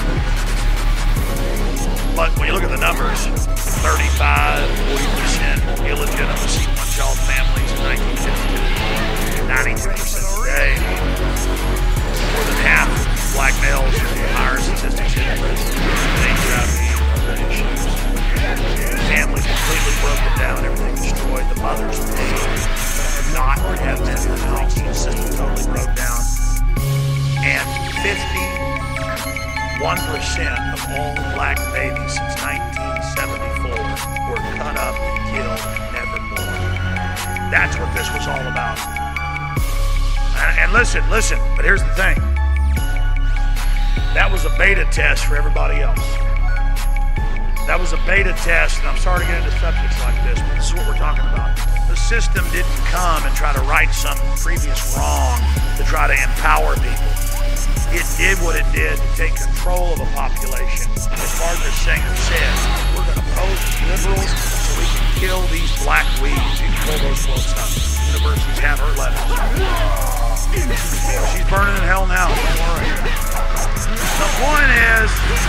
But when you look at the numbers, thirty-five, forty percent illegitimacy, one-child families in nineteen fifty-two, ninety-two percent today, more than half black males in higher statistics in prison. Families completely broken down, everything destroyed, the mothers paid not have men in the house, the system totally broke down. And fifty-one percent of all black babies since nineteen seventy-four were cut up and killed, never born. That's what this was all about. And, and listen, listen, but here's the thing. That was a beta test for everybody else. That was a beta test, and I'm sorry to get into subjects like this, but this is what we're talking about. The system didn't come and try to right some previous wrong to try to empower people. It did what it did to take control of a population. As Margaret Sanger said, we're going to pose as liberals so we can kill these black weeds. You can pull those quotes up. Universities have her letters. She's burning in hell now, don't worry. The point is...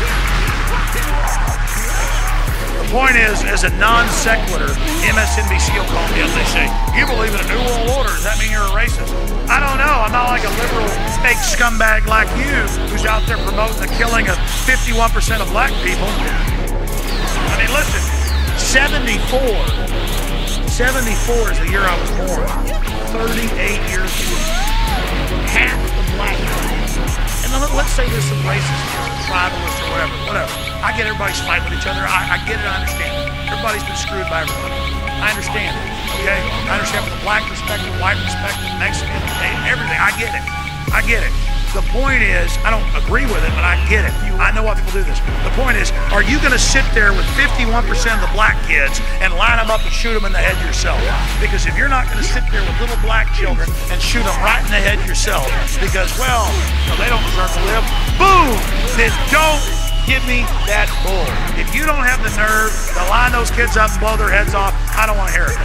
The point is, as a non sequitur, M S N B C will call me up and they say, you believe in a new world order, does that mean you're a racist? I don't know, I'm not like a liberal fake scumbag like you who's out there promoting the killing of fifty-one percent of black people. I mean, listen, seventy-four. seventy-four is the year I was born. thirty-eight years old. Half the black race. And then let's say there's some racism, tribalist or whatever, whatever. I get everybody's fighting with each other. I, I get it, I understand it. Everybody's been screwed by everybody. I understand it, okay? I understand from the black perspective, white perspective, Mexican, everything. I get it. I get it. The point is, I don't agree with it, but I get it. I know why people do this. The point is, are you going to sit there with fifty-one percent of the black kids and line them up and shoot them in the head yourself? Because if you're not going to sit there with little black children and shoot them right in the head yourself, because, well, no, they don't deserve to live, boom, then don't give me that bull. If you don't have the nerve to line those kids up and blow their heads off, I don't want to hear it.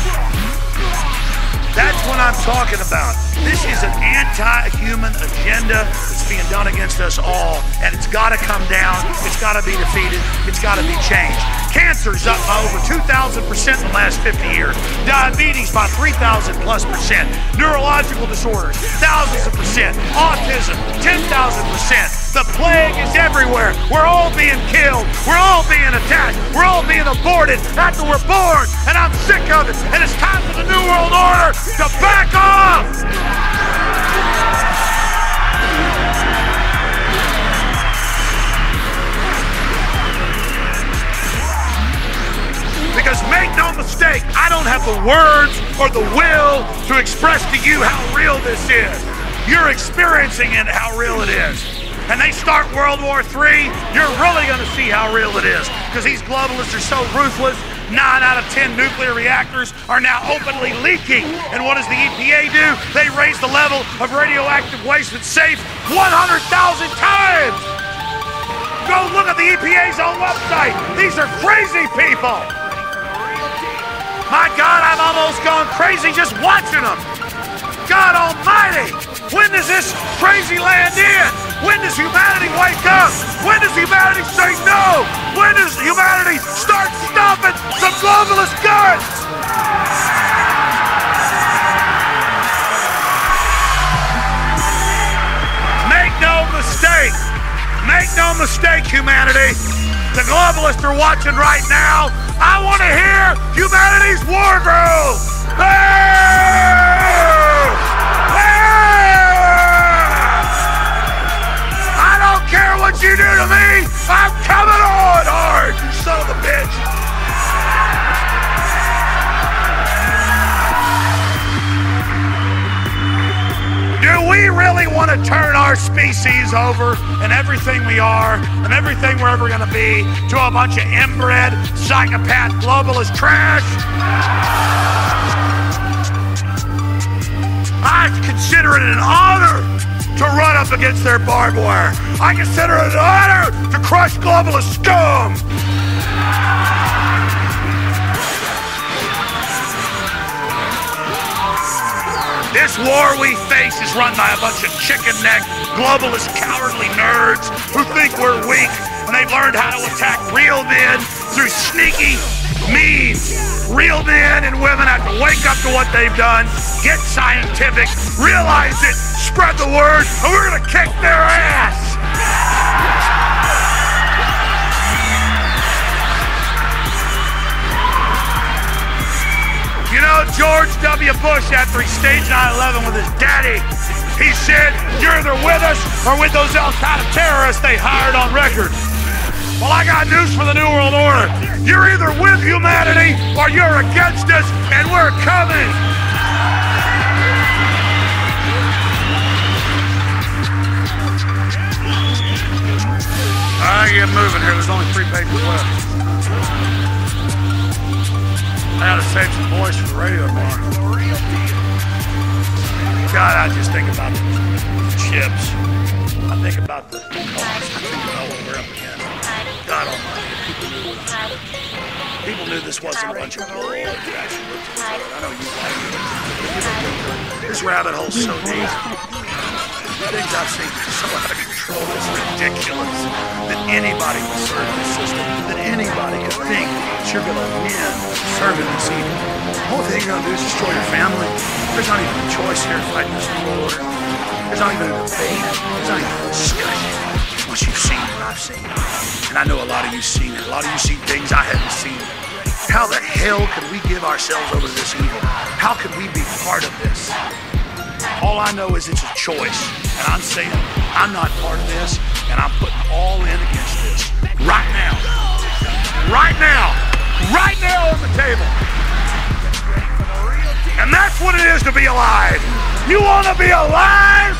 That's what I'm talking about. This is an anti-human agenda that's being done against us all, and it's got to come down. It's got to be defeated. It's got to be changed. Cancer's up by over two thousand percent in the last fifty years. Diabetes by three thousand plus percent. Neurological disorders, thousands of percent. Autism, ten thousand percent. The plague is everywhere. We're all being killed. We're all being attacked. We're all being aborted after we're born. And I'm sick of it. And it's time for the New World Order to back off. Because make no mistake, I don't have the words or the will to express to you how real this is. You're experiencing it, how real it is. And they start World War Three, you're really going to see how real it is. Because these globalists are so ruthless, nine out of ten nuclear reactors are now openly leaking. And what does the E P A do? They raise the level of radioactive waste that's safe one hundred thousand times. Go look at the E P A's own website. These are crazy people. My God, I'm almost gone crazy just watching them. God Almighty, when does this crazy land end? When does humanity wake up? When does humanity say no? When does humanity start stopping some globalist guns? Make no mistake. Make no mistake, humanity. The globalists are watching right now. I want to hear humanity's war groove. I don't care what you do to me. I'm coming on hard, you son of a bitch. Do we really want to turn our species over and everything we are and everything we're ever going to be to a bunch of inbred, psychopath, globalist trash? I consider it an honor to run up against their barbed wire. I consider it an honor to crush globalist scum. This war we face is run by a bunch of chicken-neck, globalist, cowardly nerds who think we're weak when they've learned how to attack real men through sneaky means. Real men and women have to wake up to what they've done, get scientific, realize it, spread the word, and we're gonna kick their ass. You know, George W. Bush, after he staged nine eleven with his daddy, he said, you're either with us or with those Al-Qaeda terrorists they hired on record. Well, I got news for the New World Order. You're either with humanity or you're against us, and we're coming. All right, get moving here. There's only three pages left. I gotta save some voice for the radio tomorrow. God, I just think about the chips. I think about the cost. I think about what we're up against. God Almighty, people knew what I was. People knew this wasn't a bunch of bull. I know you like it. This rabbit hole's so deep. The things I've seen are so out of control. It's ridiculous that anybody will serve this system, that anybody could think that you're going to win serving this evil. The whole thing you're going to do is destroy your family. There's not even a choice here fighting this new world order. There's not even a debate. There's not even a discussion. Once you've seen what I've seen. And I know a lot of you've seen it. A lot of you see things I haven't seen. How the hell can we give ourselves over to this evil? How can we be part of this? All I know is it's a choice. And I'm saying I'm not part of this, and I'm putting all in against this. Right now. Right now. Right now on the table. And that's what it is to be alive. You want to be alive?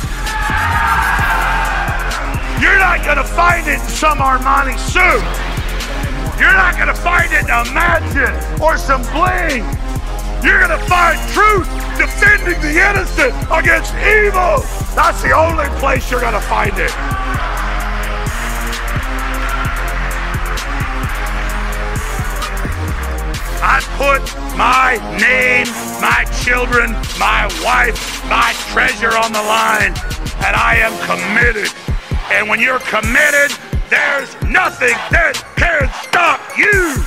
You're not going to find it in some Armani suit. You're not going to find it in a mansion or some bling. You're going to find truth defending the innocent against evil. That's the only place you're going to find it. I put my name, my children, my wife, my treasure on the line, and I am committed. And when you're committed, there's nothing that can stop you.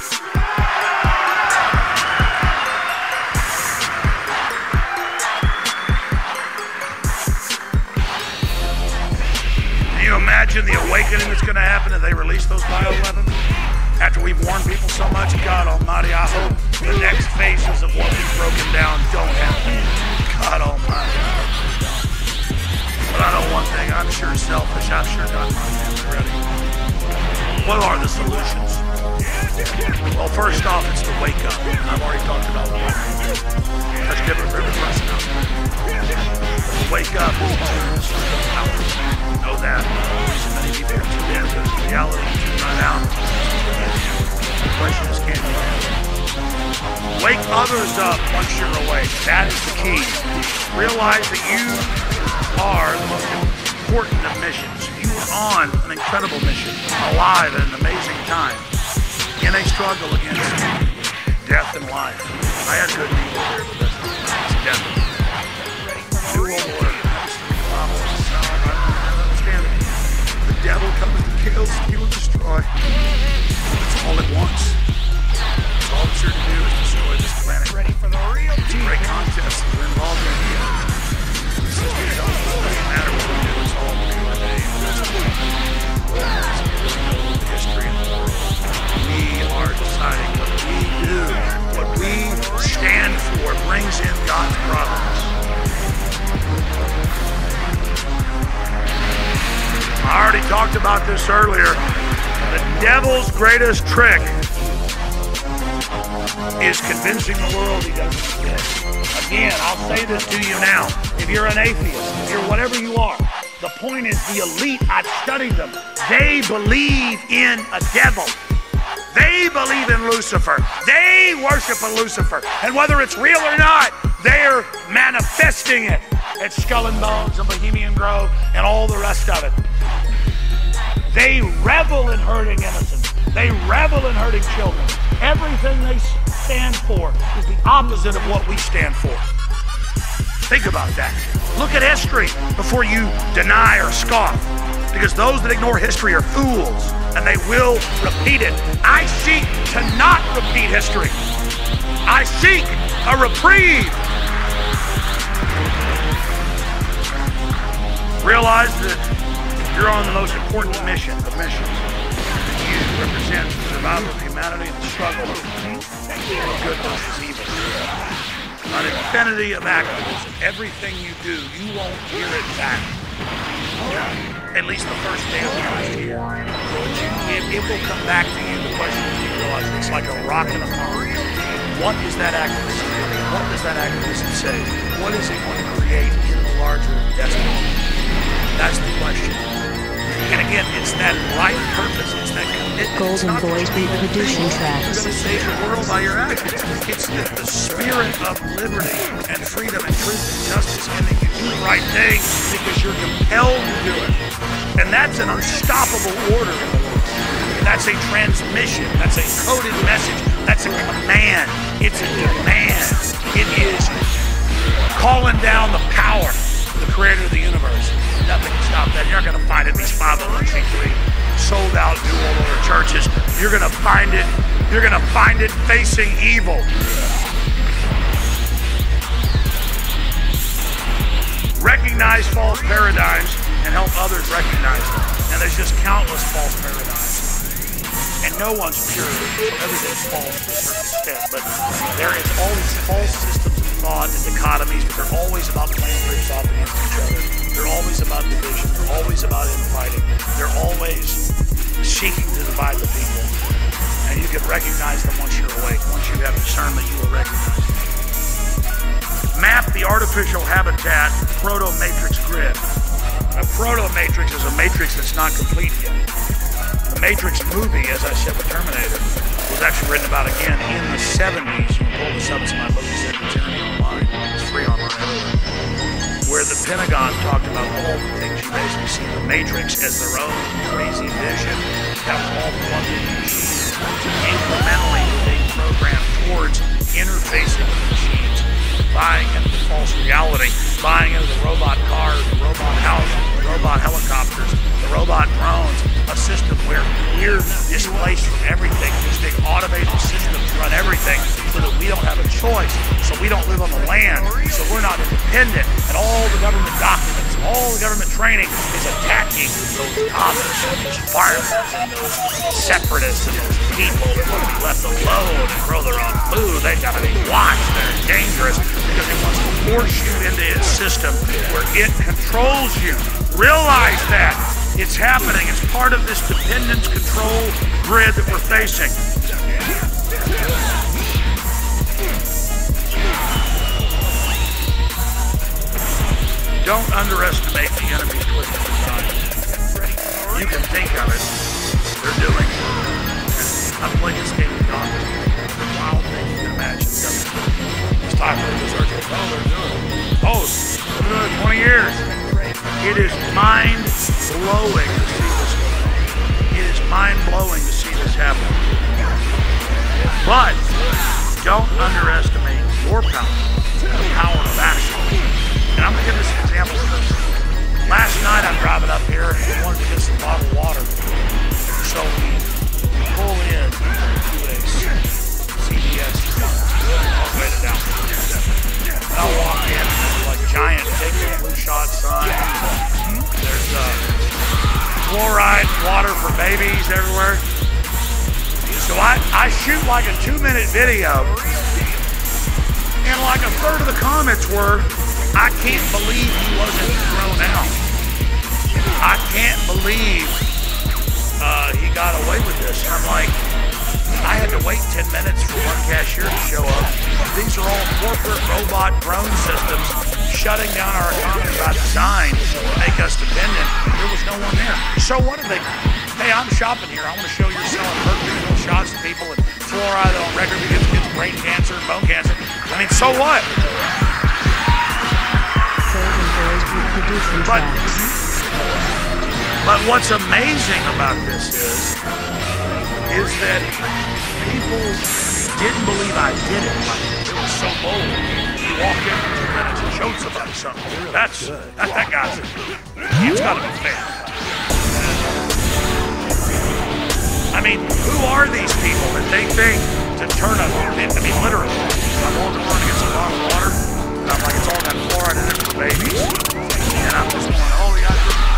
Can you imagine the awakening that's going to happen if they release those bioweapons? After we've warned people so much, God Almighty, I hope the next phases of what we've broken down don't happen. God Almighty. But I know one thing, I'm sure selfish. I've sure done my family ready. What are the solutions? Well, first off, it's to wake up. I've already talked about that. Let's give a river lesson out there. Wake up. Know that. So many people are too in to reality to run out. The question is, can you? Wake others up once you're awake. That is the key. Realize that you are the most important of missions. You are on an incredible mission, alive at an amazing time, in a struggle against death and life. I had good people here, but that's death. New world order. The devil cometh to kill, steal, and destroy. That's all it wants. That's all it's here to do is destroy this planet. Ready for the real It's a great contest that we're involved in here. This is the result. It doesn't matter what we do, it's all preordained. It's history in the world. We are deciding what we do, what we stand for brings in God's providence. I already talked about this earlier. The devil's greatest trick is convincing the world he doesn't exist. Again, I'll say this to you now. If you're an atheist, if you're whatever you are, the point is the elite, I've studied them. They believe in a devil. They believe in Lucifer. They worship a Lucifer. And whether it's real or not, they're manifesting it at Skull and Bones and Bohemian Grove and all the rest of it. They revel in hurting innocents. They revel in hurting children. Everything they stand for is the opposite of what we stand for. Think about that. Look at history before you deny or scoff. Because those that ignore history are fools, and they will repeat it. I seek to not repeat history. I seek a reprieve. Realize that you're on the most important mission of missions. You represent the survival of humanity and the struggle of good versus evil. An infinity of activism. Everything you do, you won't hear it back. At least the first day of your year. It, it will come back to you. The question is, you realize it's like a rock in a pond. What is that activism doing? What does that activism say? What is it going to create in the larger destiny? That's the question. And again, it's that right purpose. It's that commitment. Golden Boy reproduction tracks. You're going to save the world by your actions. It's the, the spirit of liberty and freedom and truth and justice, and that you do the right thing because you're compelled to do it. And that's an unstoppable order in the world. That's a transmission. That's a coded message. That's a command. It's a demand. It is calling down the power of the creator of the universe. Nothing can stop that. You're not going to find it in these five oh one c three sold out New World Order churches. You're going to find it. You're going to find it facing evil. Recognize false paradigms and help others recognize them. And there's just countless false paradigms. And and no one's pure. Everything's false to a certain extent, but there is all these false systems of thought and dichotomies, but they're always about playing groups off against each other. They're always about division. They're always about infighting. They're always seeking to divide the people. And you can recognize them once you're awake. Once you have discernment, you will recognize them. Map the artificial habitat proto-matrix grid. A proto-matrix is a matrix that's not complete yet. The Matrix movie, as I said with Terminator, was actually written about again in the seventies. You can pull this up, it's my book, it's Tyranny Online. It's free online everywhere. Where the Pentagon talked about all the things you basically see in the Matrix as their own crazy vision that was all plugged into machines to incrementally being programmed towards interfacing with machines, buying into the false reality, buying into the robot cars, the robot houses, the robot helicopters, the robot drones, a system where we're displaced from everything. These big automated systems run everything so that we don't have a choice, so we don't live on the land, so we're not independent, and all the government documents, all the government training is attacking those communists and those firemen and those separatists and those people that want to be left alone and grow their own food. They've got to be watched. They're dangerous because it wants to force you into its system where it controls you. Realize that. It's happening. It's part of this dependence control grid that we're facing. Don't underestimate the enemy's twisted design. You can think of it. They're doing it. I've played this game with God. The wild thing you can imagine. It's time for the search. Oh, they're doing it. Oh, they've been doing it twenty years. It is mind-blowing to see this go on. It is mind-blowing to see this happen. But don't underestimate your power, the power of action. And I'm going to give this an example. Last night I'm driving up here and I wanted to get some bottled water. So we pull in to a C V S all the way to down. And I'll walk in and there's like giant big blue shot signs. There's uh, fluoride water for babies everywhere. So I, I shoot like a two minute video and like a third of the comments were, I can't believe he wasn't thrown out. I can't believe uh, he got away with this. And I'm like, I had to wait ten minutes for one cashier to show up. These are all corporate robot drone systems shutting down our economy by design to make us dependent. There was no one there. So what do they do? Hey, I'm shopping here. I want to show you're selling mercury little shots to people and fluoride on record because it gets brain cancer and bone cancer. I mean, so what? But, but what's amazing about this is, is that people didn't believe I did it. Like, it was so bold. You walk in for two minutes and showed somebody something. That's, that, that guy's, it's got to be fair. I mean, who are these people that they think to turn up? I mean, literally, I'm going to run to get some bottled water, and I'm like, it's all got fluoride in it for babies. And I'm just going, oh, yeah.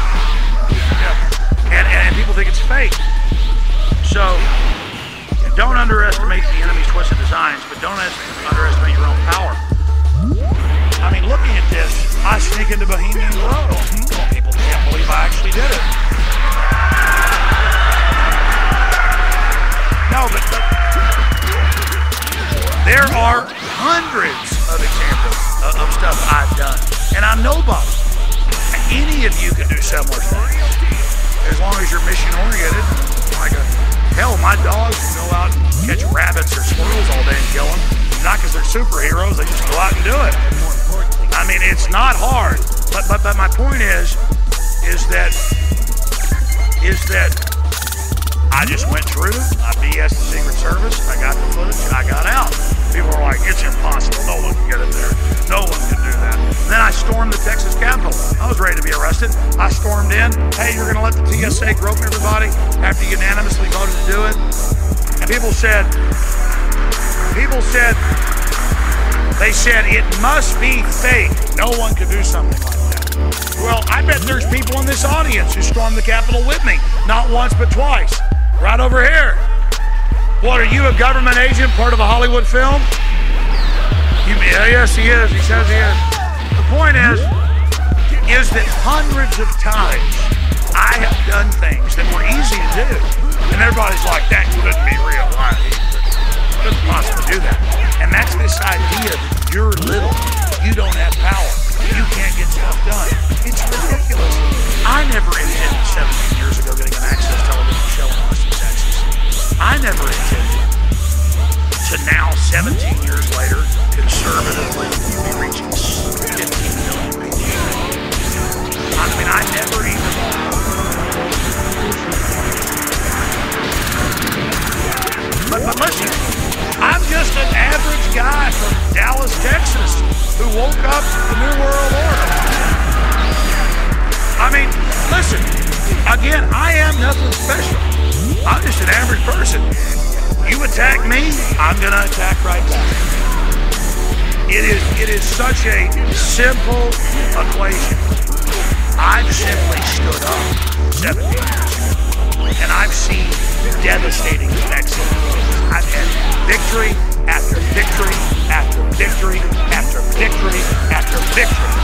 yeah. And, and people think it's fake. So, don't underestimate the enemy's twisted designs, but don't underestimate your own power. I mean, looking at this, I sneak into Bohemian Grove. Well, people can't believe I actually did it. No, but, but there are hundreds of examples of, of stuff I've done, and I'm nobody. Any of you can do similar things, as long as you're mission-oriented. Like a hell, my dogs can go out and catch rabbits or squirrels all day and kill them. Not because they're superheroes; they just go out and do it. I mean, it's not hard. But but but my point is, is that is that. I just went through, I B S'd the Secret Service, I got the footage, I got out. People were like, it's impossible, no one can get in there. No one can do that. And then I stormed the Texas Capitol. I was ready to be arrested. I stormed in, hey, you're gonna let the T S A grope everybody after you unanimously voted to do it? And people said, people said, they said, it must be fake. No one could do something like that. Well, I bet there's people in this audience who stormed the Capitol with me. Not once, but twice. Right over here. What, are you a government agent, part of a Hollywood film? You, yeah, yes, he is. He says he is. The point is, is that hundreds of times I have done things that were easy to do. And everybody's like, that couldn't be real. I couldn't possibly do that. And that's this idea that you're little. You don't have power. You can't get stuff done. It's ridiculous. I never intended seventeen years ago getting an Access television show in Austin, Texas. I never intended to now, seventeen years later, conservatively be reaching fifteen million people. I mean, I never even... But, but listen, I'm just an average guy from Dallas, Texas, who woke up to the New World Order. I mean, listen, again, I am nothing special. I'm just an average person. You attack me, I'm gonna attack right back. It is, it is such a simple equation. I've simply stood up seventeen years ago, and I've seen devastating effects of it. I've had victory after victory after victory after victory after victory.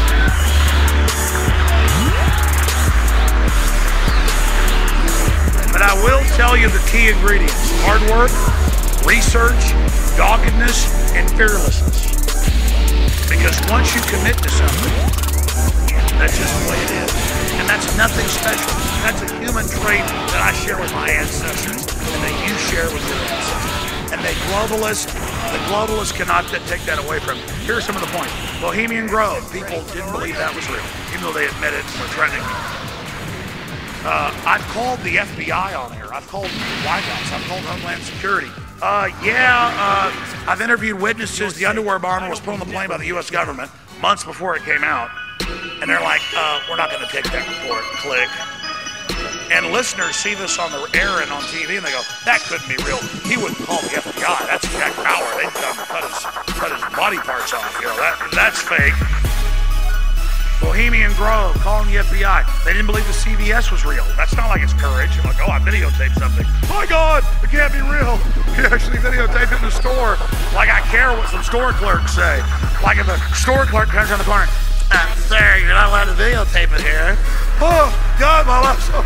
But I will tell you the key ingredients: hard work, research, doggedness, and fearlessness. Because once you commit to something, that's just the way it is. And that's nothing special. That's a human trait that I share with my ancestors and that you share with your ancestors. And the globalists, the globalists cannot take that away from you. Here are some of the points. Bohemian Grove, people didn't believe that was real, even though they admit it and were threatening me. Uh, I've called the F B I on air. I've called the White House. I've called Homeland Security. Uh, yeah, uh, I've interviewed witnesses. The underwear bomber was put on the plane by the U S government months before it came out. And they're like, uh, we're not going to take that report. Click. And listeners see this on the air and on T V, and they go, that couldn't be real. He wouldn't call the F B I. That's Jack Bauer. They'd come and cut his, cut his body parts off. You know, that, that's fake. Bohemian Grove, calling the F B I. They didn't believe the C V S was real. That's not like it's courage. I'm like, oh, I videotaped something. My God, it can't be real. We actually videotaped it in the store. Like I care what some store clerks say. Like if a store clerk comes around the corner, I'm sorry, you're not allowed to videotape it here. Oh, God, my life's so...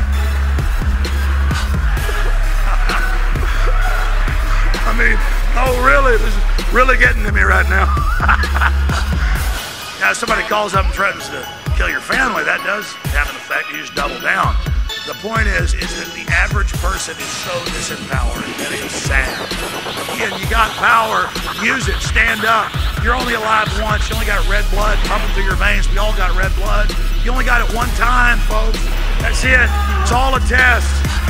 I mean, oh, really? This is really getting to me right now. Now, if somebody calls up and threatens to kill your family, that does have an effect. You just double down. The point is, is that the average person is so disempowered that it's sad. Again, you got power, use it, stand up. You're only alive once. You only got red blood pumping through your veins. We all got red blood. You only got it one time, folks. That's it. It's all a test.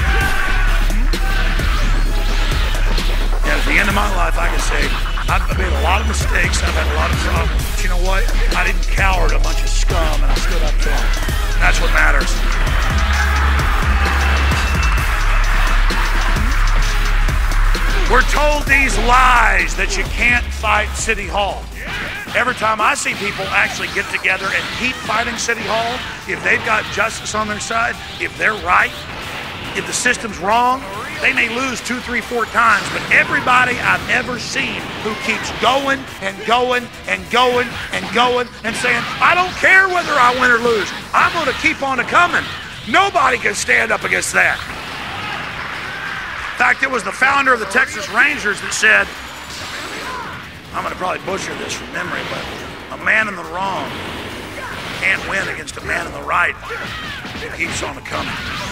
And at the end of my life, I can say, I've made a lot of mistakes. I've had a lot of problems. But you know what? I didn't cower to a bunch of scum, and I stood up to them. And that's what matters. We're told these lies that you can't fight City Hall. Every time I see people actually get together and keep fighting City Hall, if they've got justice on their side, if they're right, if the system's wrong, they may lose two, three, four times, but everybody I've ever seen who keeps going and going and going and going and saying, I don't care whether I win or lose, I'm going to keep on coming. Nobody can stand up against that. In fact, it was the founder of the Texas Rangers that said, I'm going to probably butcher this from memory, but a man in the wrong can't win against a man in the right who keeps on coming.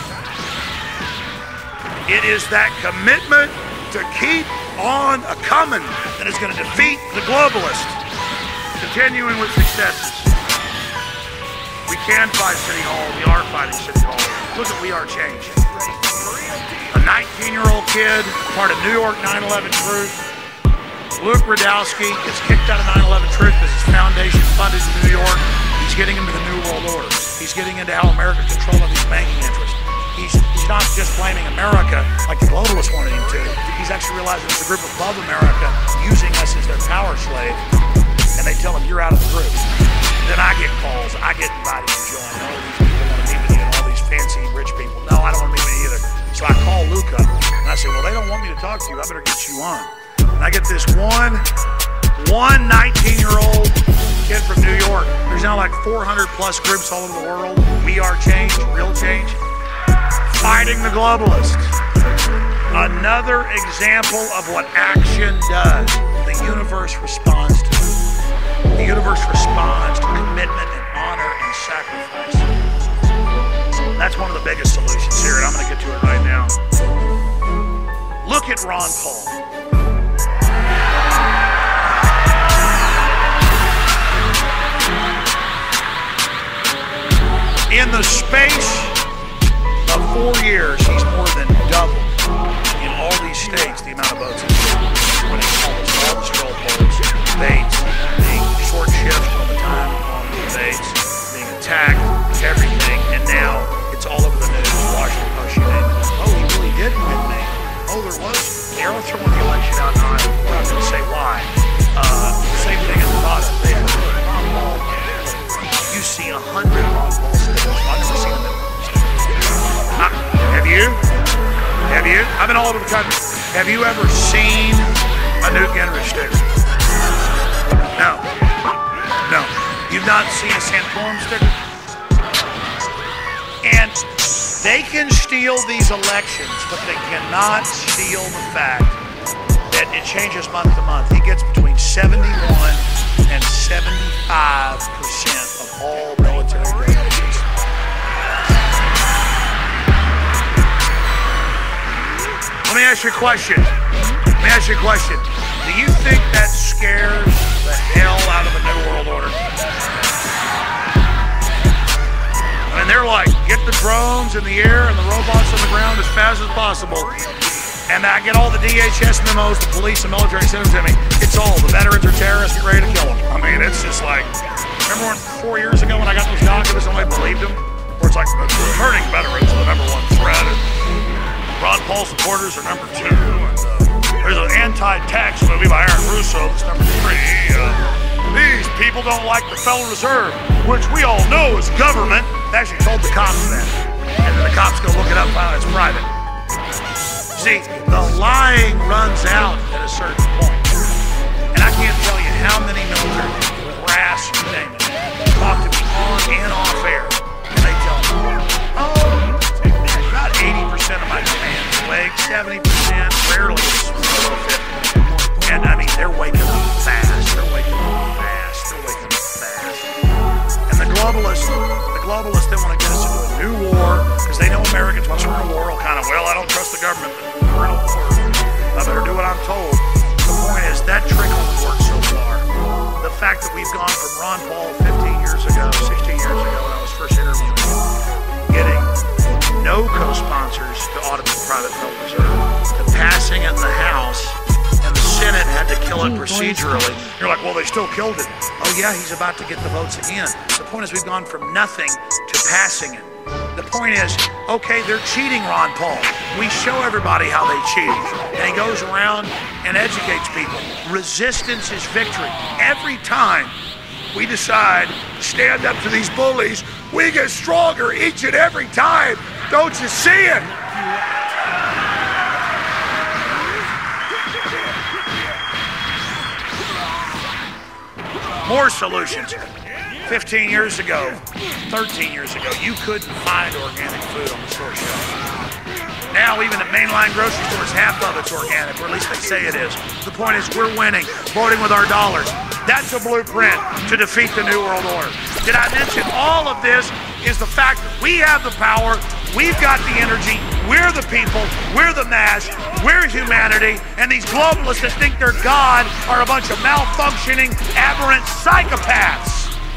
It is that commitment to keep on a coming that is going to defeat the globalist. Continuing with successes. We can fight City Hall. We are fighting City Hall. Look at We Are Change. A nineteen-year-old kid, part of New York nine eleven Truth. Luke Rudkowski gets kicked out of nine eleven Truth because his foundation funded in New York. He's getting into the New World Order. He's getting into how America controls these banking interests. He's, he's not just blaming America like the globalists wanted him to. He's actually realizing there's a group above America using us as their power slave, and they tell him, you're out of the group. Then I get calls. I get invited to join. All these people want to meet with you, and all these fancy rich people. No, I don't want to meet with you either. So I call Luke up, and I say, well, they don't want me want me to talk to you, I better get you on. And I get this one, one nineteen-year-old kid from New York. There's now like four hundred plus groups all over the world. We Are Change, Real Change, fighting the globalists. Another example of what action does. The universe responds to it. The universe responds to commitment and honor and sacrifice. That's one of the biggest solutions here, and I'm going to get to it right now. Look at Ron Paul. In the space of four years, he's more than doubled in all these states the amount of votes he's winning almost all the straw polls, debates, being short shift all the time on the debates, being attacked, everything, and now it's all over the news. Washington Post, you name it. Oh, he really did win me. Oh, there was. They're throwing the election out in Iowa. We're not going to say why. Uh, same thing in Nevada. They have Ron Paul. You see a hundred Ron Paul stickers. I've never seen them. Uh, have you? Have you? I've been all over the country. Have you ever seen a Newt Gingrich sticker? No. No. You've not seen a Santorum sticker? And they can steal these elections, but they cannot steal the fact that it changes month to month. He gets between seventy-one and seventy-five percent of all military donations. Let me ask you a question. Let me ask you a question. Do you think that scares the hell out of a New World Order? I mean, they're like, get the drones in the air and the robots on the ground as fast as possible. And I get all the D H S memos, the police and military send them to me. It's all, the veterans are terrorists, get ready to kill them. I mean, it's just like, remember when four years ago when I got those documents and nobody believed them? Where it's like, returning veterans are the number one threat. And Ron Paul supporters are number two. And, uh, there's an anti-tax movie by Aaron Russo that's number three. Uh, these people don't like the Federal Reserve, which we all know is government. They actually told the cops that. And then the cops go look it up, finally it's private. See, the lying runs out at a certain point. And I can't tell you how many military brass, you name it, talk to me on and off air. And they tell me, oh, about eighty percent of my demand's awake, seventy percent, rarely it's below fifty. And I mean, they're waking up fast. They're waking up fast. They're waking up fast. And the globalists, the globalists, they want to get us into a new war because they know Americans, once we're in a war, will kind of, well, I don't trust the government, but we're in a war. I better do what I'm told. The point is, that trick only works so far. The fact that we've gone from Ron Paul fifteen years ago, sixteen years ago, when I was first interviewing him, getting no co-sponsors to audit the private Federal Reserve, to passing it in the House, and the Senate had to kill it procedurally. You're like, well, they still killed it. Oh yeah, he's about to get the votes again. The point is, we've gone from nothing to passing it. The point is, okay, they're cheating Ron Paul. We show everybody how they cheat. And he goes around and educates people. Resistance is victory. Every time we decide to stand up to these bullies, we get stronger each and every time. Don't you see it? More solutions. fifteen years ago, thirteen years ago, you couldn't find organic food on the store shelf. Now, even at mainline grocery stores, half of it's organic, or at least they say it is. The point is, we're winning, voting with our dollars. That's a blueprint to defeat the New World Order. Did I mention all of this is the fact that we have the power, we've got the energy, we're the people, we're the mass, we're humanity, and these globalists that think they're God are a bunch of malfunctioning, aberrant psychopaths.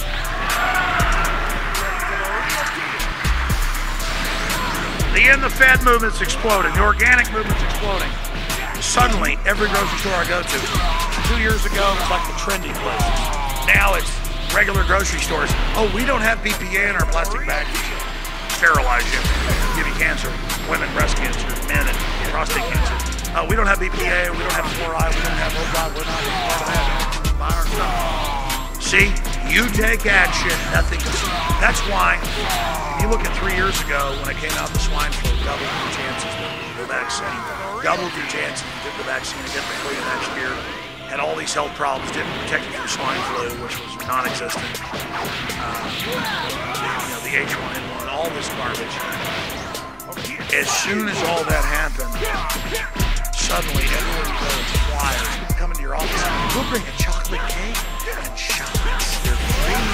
The End the Fed movement's exploding. The organic movement's exploding. Suddenly, every grocery store I go to, two years ago, it was like the trendy places. Now it's regular grocery stores. Oh, we don't have B P A in our plastic bags. Sterilize you, give you cancer, women breast cancer, men and prostate cancer. Uh, we don't have B P A, we don't have fluoride, we don't have, oh God, we're not going to have buy our stuff. See, you take action, nothing can stop. That's why, if you look at three years ago when it came out, the swine flu doubled your chances with the vaccine. Doubled your chances to get the vaccine again before you next year. Had all these health problems, didn't protect you from swine flu, which was non-existent. Uh, you know, the H one N one, all this garbage. As soon as all that happened, suddenly everywhere you go, it's flyers. People come into your office, we'll bring a chocolate cake and shots. They're free.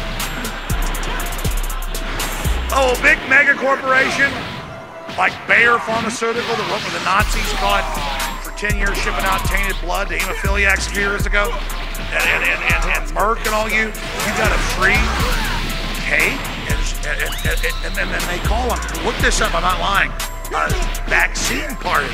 Oh, a big mega corporation like Bayer Pharmaceutical that went with the Nazis, caught for ten years shipping out tainted blood to hemophiliacs a few years ago, and, and, and, and, and Merck and all you, you got a free cake, and, and, and, and, and then they call them, look this up, I'm not lying, a vaccine party.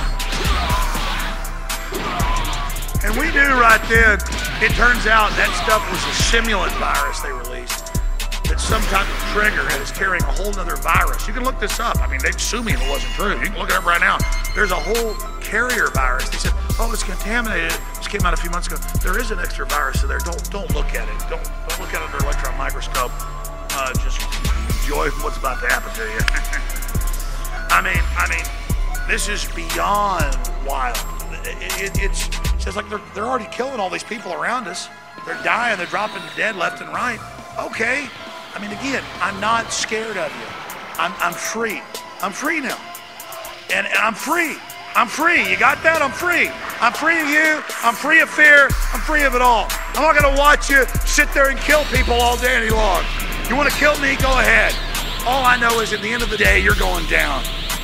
And we knew right then, it turns out that stuff was a simulant virus they released. It's some type of trigger and it's carrying a whole nother virus. You can look this up. I mean, they'd sue me if it wasn't true. You can look it up right now. There's a whole carrier virus. They said, oh, it's contaminated. This came out a few months ago. There is an extra virus in there. Don't don't look at it. Don't don't look at it under an electron microscope. Uh, just enjoy what's about to happen to you. I mean, I mean, this is beyond wild. It, it, it's it's like they're they're already killing all these people around us. They're dying. They're dropping dead left and right. Okay. I mean, again, I'm not scared of you. I'm, I'm free. I'm free now. And, and I'm free. I'm free. You got that? I'm free. I'm free of you. I'm free of fear. I'm free of it all. I'm not going to watch you sit there and kill people all day any long. You want to kill me? Go ahead. All I know is at the end of the day, you're going down.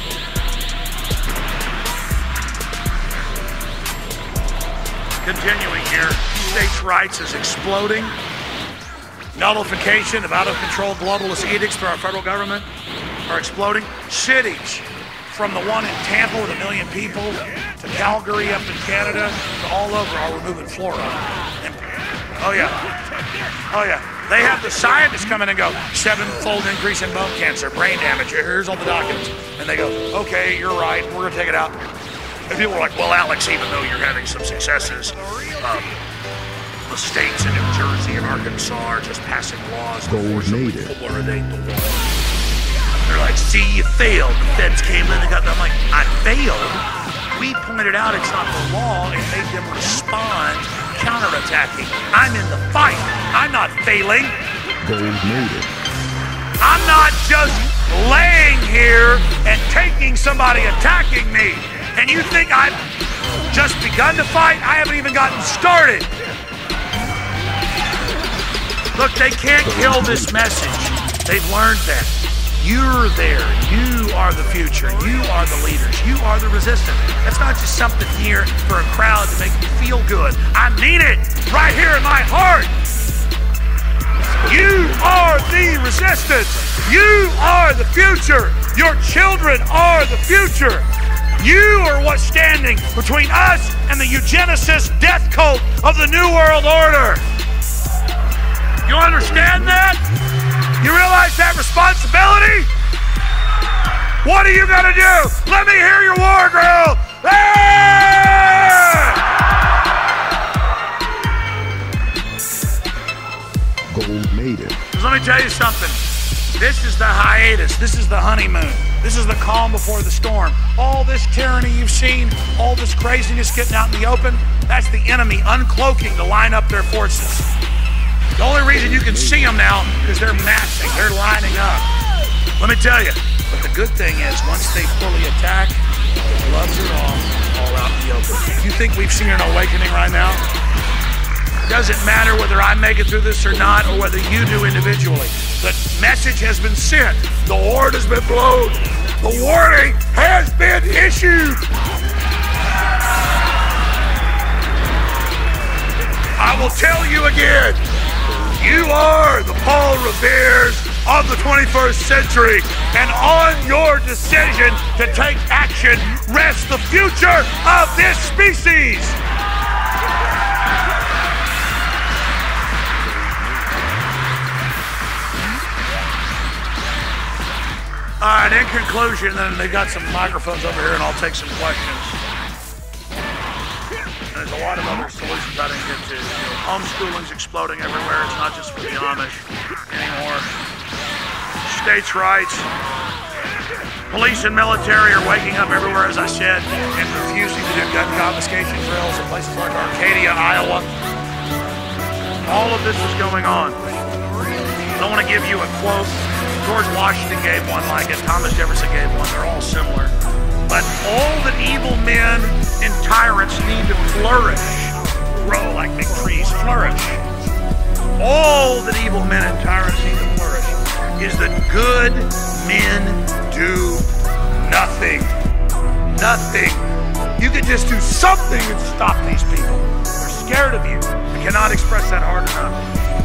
Continuing here, states' rights is exploding. Nullification of out-of-control globalist edicts by our federal government are exploding. Cities, from the one in Tampa with a million people, to Calgary up in Canada, to all over, are removing fluoride. And, oh yeah, oh yeah. They have the scientists come in and go, seven-fold increase in bone cancer, brain damage, here's all the documents. And they go, okay, you're right, we're gonna take it out. And people are like, well, Alex, even though you're having some successes, um, the states in New Jersey and Arkansas are just passing laws to forcibly fluoridate the water. They're like, see, you failed. The feds came in and got them. I'm like, I failed? We pointed out it's not the law and made them respond counterattacking. I'm in the fight. I'm not failing. Gold Native. I'm not just laying here and taking somebody attacking me. And you think I've just begun to fight? I haven't even gotten started. Look, they can't kill this message. They've learned that. You're there. You are the future. You are the leaders. You are the resistance. That's not just something here for a crowd to make you feel good. I mean it right here in my heart. You are the resistance. You are the future. Your children are the future. You are what's standing between us and the eugenicist death cult of the New World Order. You understand that? You realize that responsibility? What are you gonna do? Let me hear your war drill. Ah! Gold Native. Because let me tell you something. This is the hiatus. This is the honeymoon. This is the calm before the storm. All this tyranny you've seen, all this craziness getting out in the open, that's the enemy uncloaking to line up their forces. The only reason you can see them now is they're massing, they're lining up. Let me tell you, but the good thing is once they fully attack, the gloves are off, all out in the open. You think we've seen an awakening right now? Doesn't matter whether I make it through this or not, or whether you do individually. The message has been sent. The horn has been blown. The warning has been issued. I will tell you again, you are the Paul Revere's of the twenty-first century, and on your decision to take action rests the future of this species. All right, in conclusion, then they got some microphones over here, and I'll take some questions. a lot of other solutions I didn't get to. You know, homeschooling's exploding everywhere. It's not just for the Amish anymore. States' rights. Police and military are waking up everywhere, as I said, and refusing to do gun confiscation drills in places like Arcadia, Iowa. All of this is going on. I don't want to give you a quote. George Washington gave one like it. Thomas Jefferson gave one. They're all similar. But all that evil men and tyrants need to flourish, grow like big trees, flourish. All that evil men and tyrants need to flourish is that good men do nothing. Nothing. You can just do something and stop these people. They're scared of you. I cannot express that hard enough.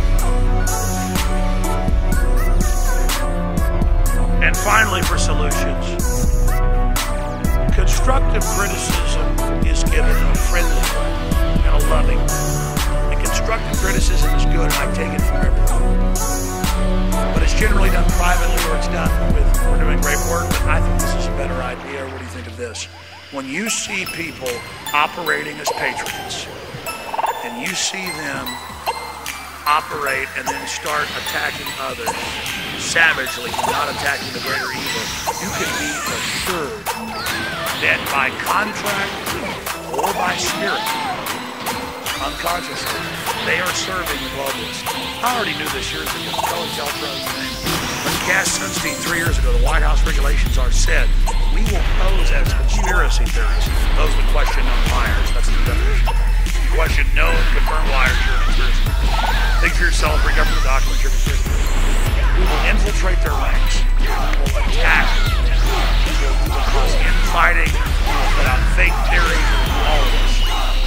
And finally, for solutions, constructive criticism is given in a friendly and a loving way. And constructive criticism is good, and I take it from everyone. But it's generally done privately, or it's done with, we're doing great work, but I think this is a better idea. What do you think of this? When you see people operating as patriots, and you see them operate and then start attacking others savagely, not attacking the greater evil, you can be assured that by contract or by spirit, unconsciously, they are serving the globalists. I already knew this years ago. Kelly Keltro's name. When Cass Sunstein three years ago, the White House regulations are said, we will pose as conspiracy theories. Those would question known liars. That's the definition. Question known confirmed liars, you're a conspiracy. Think for yourself, bring up the documents, you're a conspiracy. We will infiltrate their ranks. We will attack. We will cause infighting. We will put out fake theories. All of this.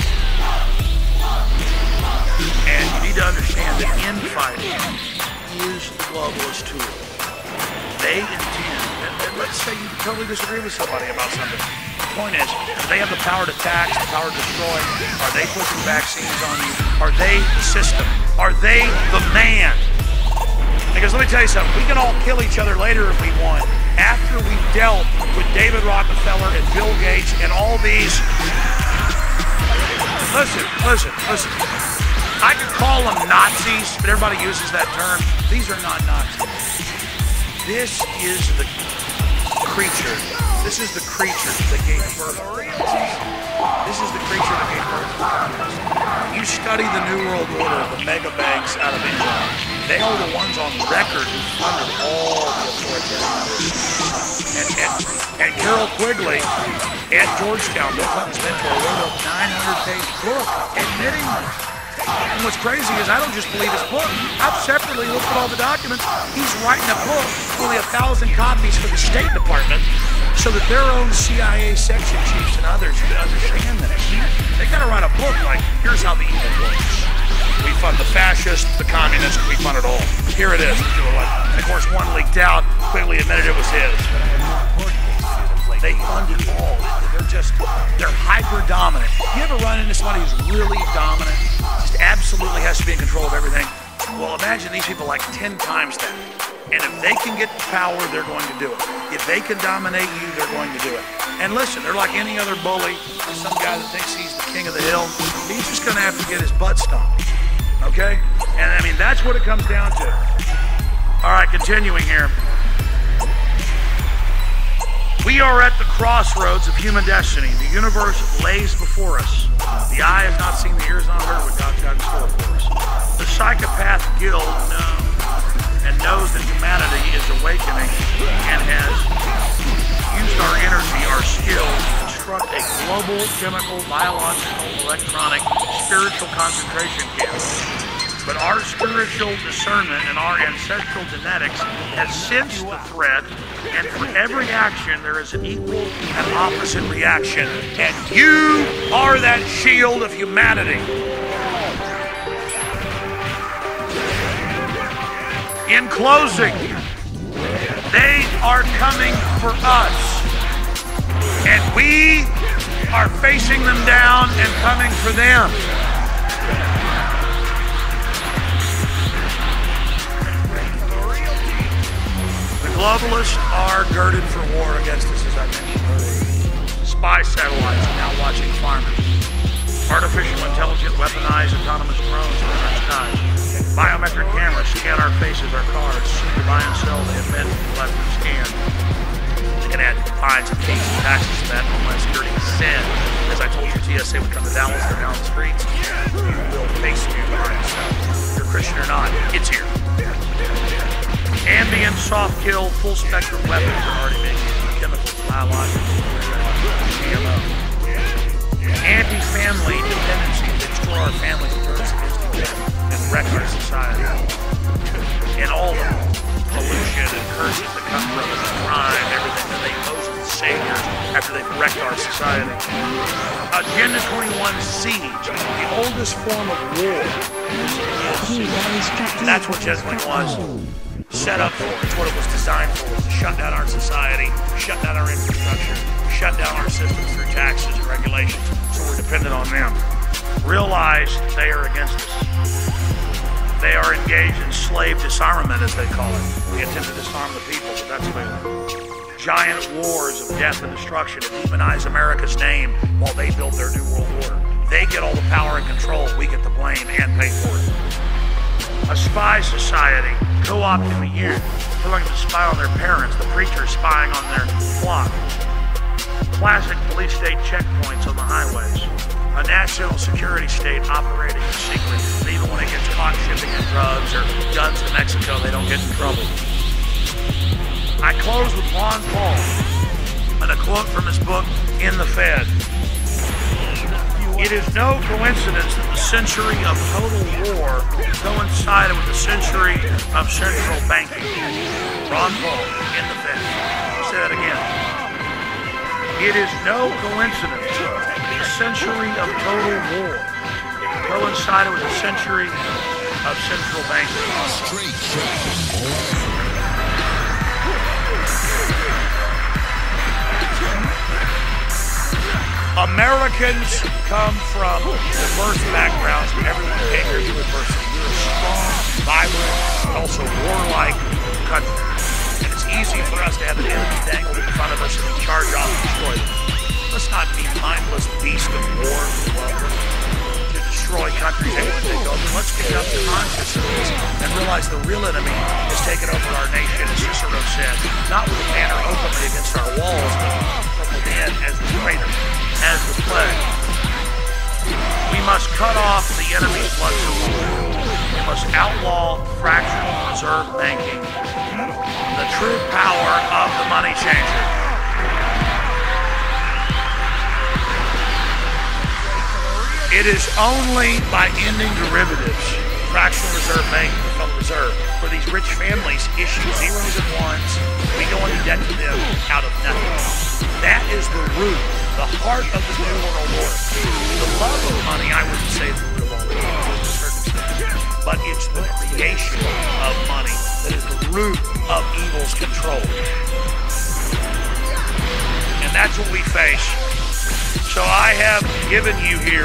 And you need to understand that infighting is the globalist tool. They intend, and, and let's say you totally disagree with somebody about something. The point is, they have the power to tax, the power to destroy. Are they pushing vaccines on you? Are they the system? Are they the man? Because let me tell you something, we can all kill each other later if we want. After we've dealt with David Rockefeller and Bill Gates and all these... Listen, listen, listen. I could call them Nazis, but everybody uses that term. These are not Nazis. This is the creature. This is the creature that gave birth. This is the creature that gave birth. You study the New World Order, the mega banks out of England. They are the ones on record who funded all the authoritarian. And, and, and Carol Quigley at Georgetown, Bill Clinton's mentor, wrote a nine hundred page book admitting this. And what's crazy is I don't just believe his book. I've separately looked at all the documents. He's writing a book, only a thousand copies for the State Department, so that their own C I A section chiefs and others can understand this. They gotta write a book like, here's how the evil works. We fund the fascists, the communists, we fund it all. Here it is. And of course, one leaked out, quickly admitted it was his. They fund it all. They're just, they're hyper dominant. You ever run into somebody who's really dominant? Just absolutely has to be in control of everything. Well, imagine these people like ten times that. And if they can get power, they're going to do it. If they can dominate you, they're going to do it. And listen, they're like any other bully, or some guy that thinks he's the king of the hill. He's just going to have to get his butt stomped. Okay? And I mean, that's what it comes down to. All right, continuing here. We are at the crossroads of human destiny. The universe lays before us. The eye has not seen, the ear has not heard what God's got in store for us. The psychopath guild knows and knows that humanity is awakening and has used our energy, our skills, to construct a global, chemical, biological, electronic, spiritual concentration camp. But our spiritual discernment and our ancestral genetics has sensed the threat, and for every action there is an equal and opposite reaction. And you are that shield of humanity. In closing, they are coming for us, and we are facing them down and coming for them. Globalists are girded for war against us, as I mentioned earlier. Spy satellites are now watching farmers. Artificial intelligent weaponized autonomous drones are in our skies. Biometric cameras scan our faces, our cars. Soon to buy and sell, they admit, left and scan. They can add fines and fees and taxes to that. Homeland Security said, as I told you, T S A would come to Dallas, they're down the streets. You will face you behind yourself. If you're Christian or not, it's here. Ambient, soft kill, full spectrum weapons are already being used. Chemicals, biological, G M O. Anti-family dependency to destroy our families and turn us against each other and wreck our society. And all the pollution and curses that come from it, the crime, everything that they pose as saviors after they've wrecked our society. Agenda twenty-one siege, the oldest form of war. That's what Agenda twenty-one was set up for. It's what it was designed for, to shut down our society, shut down our infrastructure, shut down our systems through taxes and regulations, so we're dependent on them. Realize they are against us. They are engaged in slave disarmament, as they call it. We intend to disarm the people, but that's failure. Giant wars of death and destruction to demonize America's name while they build their new world order. They get all the power and control, we get the blame and pay for it. A spy society co-opting the youth, telling them to spy on their parents, the preachers spying on their flock. Classic police state checkpoints on the highways. A national security state operating in secret. Even when it gets caught shipping in drugs or guns to Mexico, they don't get in trouble. I close with Ron Paul and a quote from his book, In the Fed. It is no coincidence that the century of total war coincided with the century of central banking. Ron Paul, In the Fed. I'll say that again. It is no coincidence that the century of total war coincided with the century of central banking. Americans come from diverse backgrounds, but everyone came here through adversity. We're a strong, vibrant, but also warlike country. And it's easy for us to have an enemy dangled in front of us and we charge off and destroy them. Let's not be mindless beasts of war to destroy countries anyone they go through. Let's get up to consciousness and realize the real enemy has taken over our nation, as Cicero said, not with a banner openly against our walls, but from within as the traitor, as the plague. We must cut off the enemy's blood supply. We must outlaw fractional reserve banking, the true power of the money changer. It is only by ending derivatives, fractional reserve banking, the Federal Reserve, where these rich families issue zeros and ones, we go into debt to them out of nothing. That is the root, the heart of the New World Order. The love of money, I wouldn't say is the root of all evil, but it's the creation of money that is the root of evil's control. And that's what we face. So I have given you here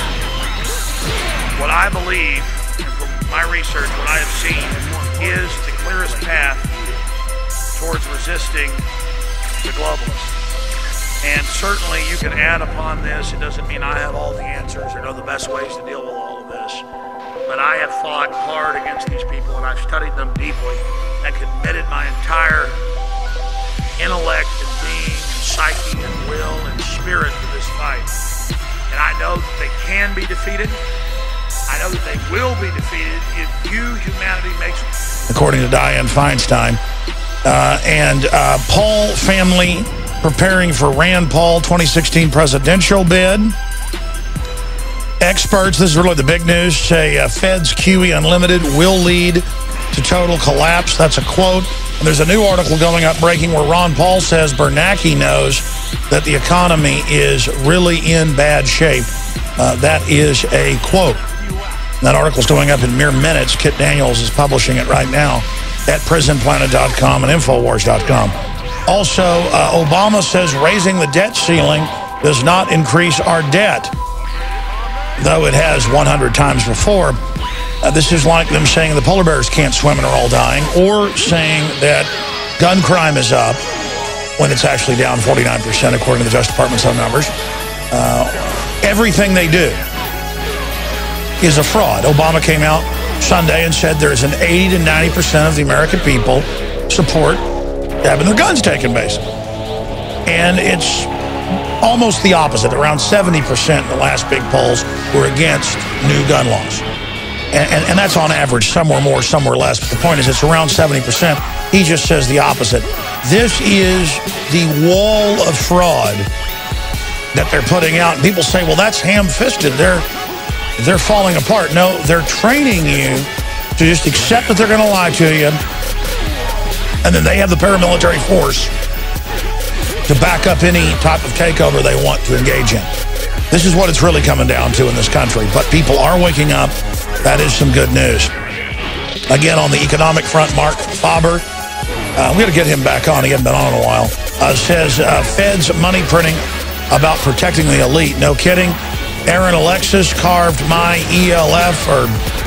what I believe, and from my research, what I have seen, is the clearest path towards resisting the globalists. And certainly you can add upon this. It doesn't mean I have all the answers or know the best ways to deal with all of this. But I have fought hard against these people, and I've studied them deeply and committed my entire intellect and being and psyche and will and spirit to this fight. And I know that they can be defeated. I know that they will be defeated if you, humanity, makes it. According to Dianne Feinstein. Uh, and uh, Paul family preparing for Rand Paul twenty sixteen presidential bid. Experts, this is really the big news, say uh, Fed's Q E Unlimited will lead to total collapse. That's a quote. And there's a new article going up breaking where Ron Paul says Bernanke knows that the economy is really in bad shape. Uh, that is a quote. That article's going up in mere minutes. Kit Daniels is publishing it right now at prison planet dot com and infowars dot com. Also, uh, Obama says raising the debt ceiling does not increase our debt, though it has one hundred times before. Uh, this is like them saying the polar bears can't swim and are all dying, or saying that gun crime is up when it's actually down forty-nine percent according to the Justice Department's own numbers. Uh, everything they do is a fraud. Obama came out Sunday and said there's an eighty to ninety percent of the American people support having their guns taken, basically. And it's almost the opposite. Around seventy percent in the last big polls were against new gun laws. And, and, and that's on average, somewhere more, somewhere less. But the point is, it's around seventy percent. He just says the opposite. This is the wall of fraud that they're putting out. And people say, well, that's ham-fisted. They're, they're falling apart. No, they're training you to just accept that they're going to lie to you. And then they have the paramilitary force to back up any type of takeover they want to engage in. This is what it's really coming down to in this country. But people are waking up. That is some good news. Again, on the economic front, Mark Faber, uh, we got to get him back on. He hasn't been on in a while. Uh, says, uh, Fed's money printing about protecting the elite. No kidding. Aaron Alexis carved my E L F, or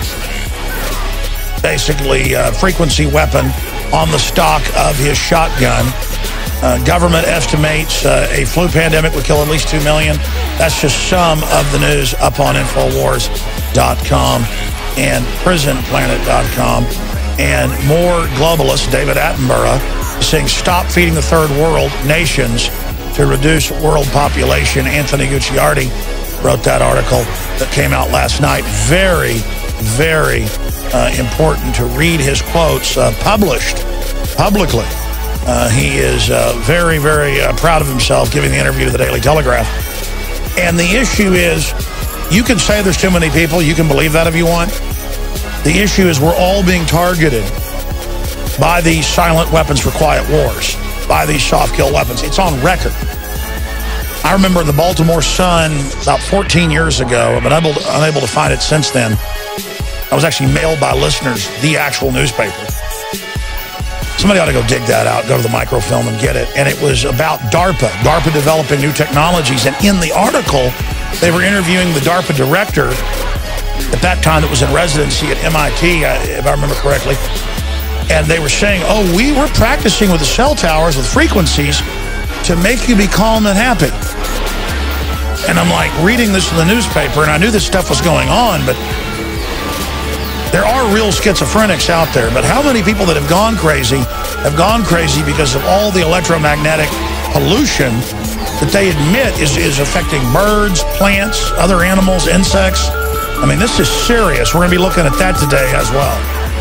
basically uh, frequency weapon, on the stock of his shotgun. Uh, government estimates uh, a flu pandemic would kill at least two million. That's just some of the news up on Infowars dot com and prison planet dot com. And more globalists, David Attenborough, is saying stop feeding the third world nations to reduce world population. Anthony Gucciardi wrote that article that came out last night. Very, very uh, important to read his quotes uh, published publicly. Uh, he is uh, very, very uh, proud of himself giving the interview to the Daily Telegraph. And the issue is, you can say there's too many people. You can believe that if you want. The issue is we're all being targeted by these silent weapons for quiet wars, by these soft kill weapons. It's on record. I remember the Baltimore Sun about fourteen years ago. I've been unable to, unable to find it since then. I was actually mailed by listeners the actual newspaper. Somebody ought to go dig that out, go to the microfilm and get it. And it was about DARPA, DARPA developing new technologies. And in the article, they were interviewing the DARPA director at that time that was in residency at M I T, if I remember correctly. And they were saying, oh, we were practicing with the cell towers with frequencies to make you be calm and happy. And I'm like reading this in the newspaper, and I knew this stuff was going on, but there are real schizophrenics out there. But how many people that have gone crazy have gone crazy because of all the electromagnetic pollution that they admit is, is affecting birds, plants, other animals, insects? I mean, this is serious. We're going to be looking at that today as well.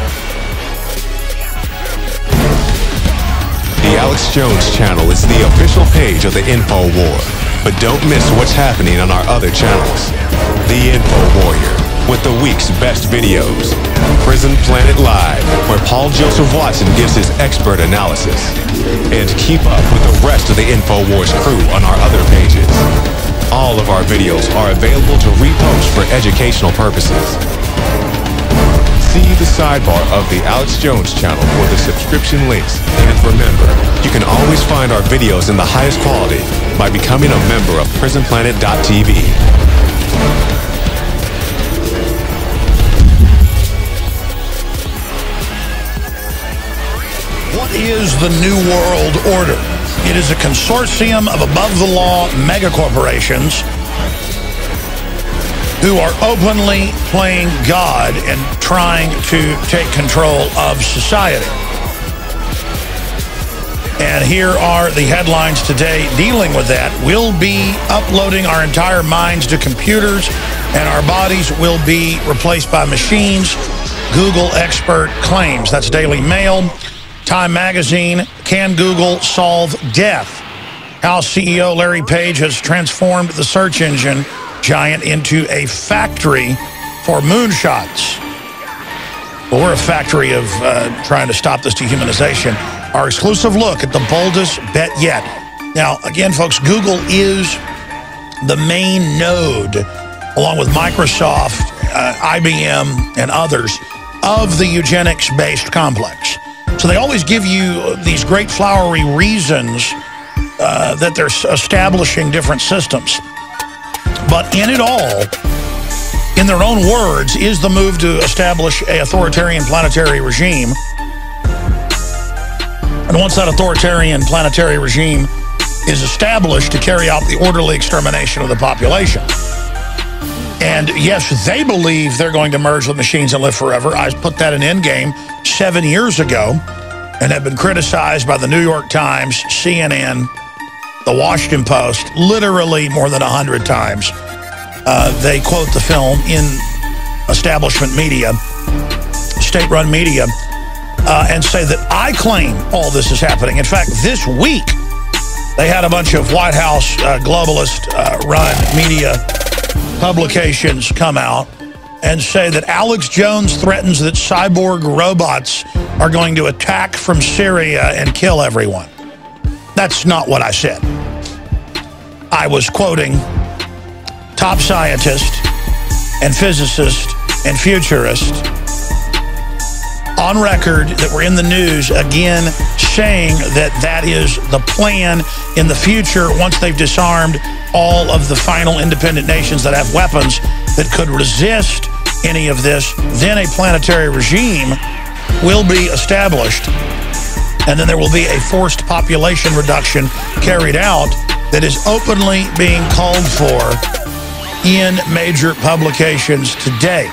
The Alex Jones channel is the official page of the InfoWar. But don't miss what's happening on our other channels. The Info Warrior, with the week's best videos. Prison Planet Live, where Paul Joseph Watson gives his expert analysis. And keep up with the rest of the InfoWars crew on our other pages. All of our videos are available to repost for educational purposes. See the sidebar of the Alex Jones channel for the subscription links. And remember, you can always find our videos in the highest quality by becoming a member of prison planet dot T V. What is the New World Order? It is a consortium of above-the-law megacorporations who are openly playing God and trying to take control of society. And here are the headlines today dealing with that. We'll be uploading our entire minds to computers, and our bodies will be replaced by machines, Google expert claims. That's Daily Mail. Time Magazine, can Google solve death? How C E O Larry Page has transformed the search engine giant into a factory for moonshots. Well, we're a factory of uh, trying to stop this dehumanization. Our exclusive look at the boldest bet yet. Now, again, folks, Google is the main node, along with Microsoft, uh, I B M, and others, of the eugenics-based complex. So they always give you these great flowery reasons uh, that they're establishing different systems. But in it all, in their own words, is the move to establish an authoritarian planetary regime. And once that authoritarian planetary regime is established to carry out the orderly extermination of the population. And yes, they believe they're going to merge with machines and live forever. I put that in Endgame seven years ago and have been criticized by the New York Times, C N N, the Washington Post, literally more than a hundred times. Uh, they quote the film in establishment media, state-run media, uh, and say that I claim all this is happening. In fact, this week, they had a bunch of White House uh, globalist-run uh, media publications come out and say that Alex Jones threatens that cyborg robots are going to attack from Syria and kill everyone. That's not what I said. I was quoting top scientist and physicist and futurist on record that were in the news again saying that that is the plan in the future once they've disarmed all of the final independent nations that have weapons that could resist any of this. Then a planetary regime will be established, and then there will be a forced population reduction carried out that is openly being called for in major publications today.